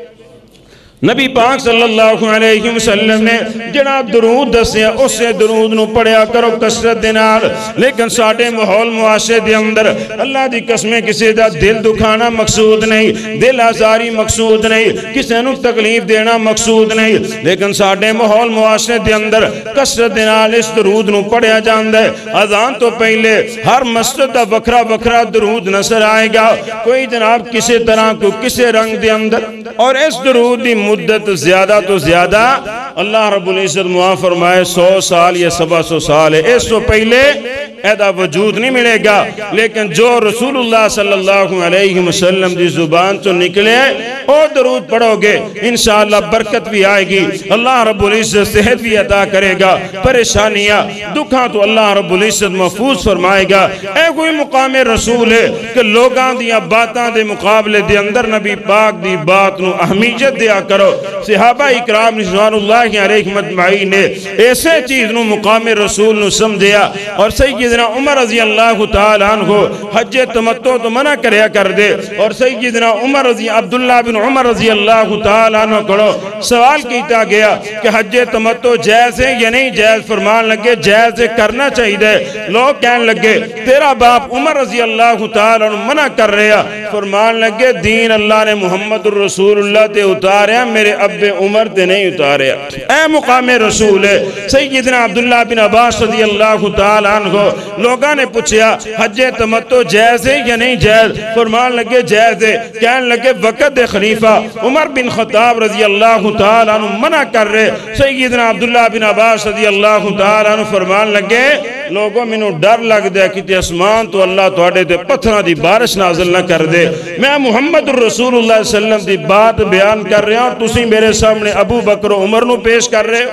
नबी पाक सल्लल्लाहु अलैहि वसल्लम ने जड़ा दरूद दसिया उसे दरूद नूं पढ़िया करो कसरत दे नाल। लेकिन साडे माहौल मुआशरे दे अंदर अल्लाह दी कसमें किसी दा दिल दुखाना मकसूद नहीं, दिल आजारी मकसूद नहीं, किसी नूं तकलीफ देना मकसूद नहीं, लेकिन साडे माहौल मुआशरे दे अंदर कसरत दे नाल इस दरूद नूं पढ़िया जांदा है। अज़ान तो पहले हर मस्जिद दा वखरा वखरा दरूद नजर आएगा, कोई जनाब किसी तरह को किसी रंग दे अंदर, और इस दरूद दी मुद्दत ज्यादा तो ज्यादा अल्लाह रब्बुल इज्जत मुआफ़ फरमाए 100 साल या 125 साल है, इससे पहले ऐदा वजूद नहीं मिलेगा। लेकिन जो रसूलुल्लाह सल्लल्लाहु अलैहि वसल्लम की जुबान तो निकले और दरूद पढ़ोगे इंशाअल्लाह बरकत भी आएगी, अल्लाह रब्बुल इज्जत सेहत भी अता करेगा, परेशानियां दुखा तो अल्लाह रब्बुल इज्जत महफूज फरमाएगा। ऐ कोई मुकाम रसूल है कि लोगों दियां बातां दे मुकाबले दे अंदर नबी पाक दी बात नूं अहमियत दिया करो। सहाबा इकराम रिज़वानुल्लाहि अलैहिम अजमाइन ने ऐसे चीज नूं मुकाम रसूल नूं समझिया, और सैयदना उमर रज़ी अल्लाह तआला अन्हु हज तमत्तो तो मना करया कर दे, और सैयदना उमर रज़ी अब्दुल्लाह बिन उमर रज़ी अल्लाह तआला अन्हु को सवाल किया गया कि हज तमत्तो जायज़ है या नहीं जायज़, फरमान लगे जायज़ करना चाहिए। लोग कहने लगे तेरा बाप उमर रज़ी अल्लाह तआला अन्हु मना कर रहा, फरमान लगे दीन अल्लाह ने मुहम्मदुर रसूलुल्लाह ते उतारा, मेरे अब्बे उमर ते नहीं उतारा। ऐ मुकाम रसूल है। सैयदना अब्दुल्लाह बिन अब्बास रज़ी अल्लाह तआला अन्हु लोगों ने पूछा हज तमत्तो जायज़ है या नहीं जायज़, फरमान लगे जायज़ है। कहने लगे वक़्त खलीफा उमर बिन खत्ताब रज़ी अल्लाह तआला अन्हु मना कर रहे। सैयदना अब्दुल्लाह बिन अब्बास रज़ी अल्लाह तआला अन्हु फरमान लगे लोगों मैनू डर लगदा है कि आसमान तो अल्लाह तुहाडे ते पत्थरां दी बारिश नाज़िल ना कर दे। मैं मुहम्मद रसूलुल्लाह सल्लल्लाहु अलैहि वसल्लम दी बात बयान कर रहा हूं, तुसीं मेरे सामने अबू बकर उमर नू पेश कर रहे हो।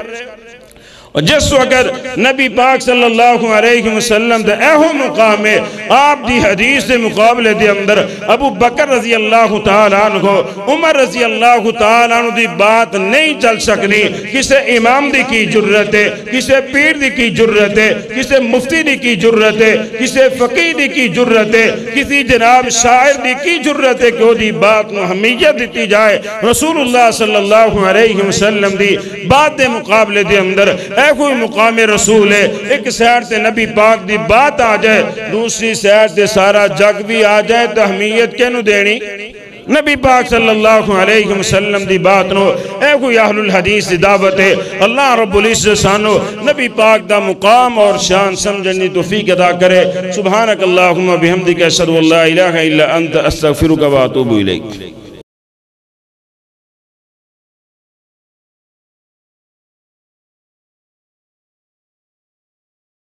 और जिस वक्त नबी पाक सल्लल्लाहु अलैहि वसल्लम दा एहो मुकाम है, आप दी हदीस के मुकाबले दे अंदर अबू बकर रज़ी अल्लाह तआला अन्हु उमर रज़ी अल्लाह तआला अन्हु दी बात नहीं चल सकनी। किसी इमाम दी की जुर्रत है, किसी पीर दी की जुर्रत है, किसी मुफ्ती दी की जुर्रत है, किसी फकीह दी की जुर्रत है, किसी जनाब शायर दी की जुर्रत है कि ओदी बात नूं अहमियत दी जाए। रसूलुल्लाह सल्लल्लाहु अलैहि वसल्लम दी बात दे मुकाबले दे अंदर कोई मुकाम रसूल है। एक साइड से नबी पाक दी बात आ जाए, दूसरी साइड से सारा जग भी आ जाए, तो अहमियत किनू देनी? नबी पाक सल्लल्लाहु अलैहि वसल्लम दी बात नो ए कोई अहलुल हदीस दी दावत है। अल्लाह रब्बुल इज्जत सानो नबी पाक दा मुकाम और शान समझने तौफीक अता करे। सुभानक अल्लाहुम्मा बिहम्दिका अशहदु अल्ला इलाहा इल्ला अंत अस्तगफिरुका व अतूबु इलैक।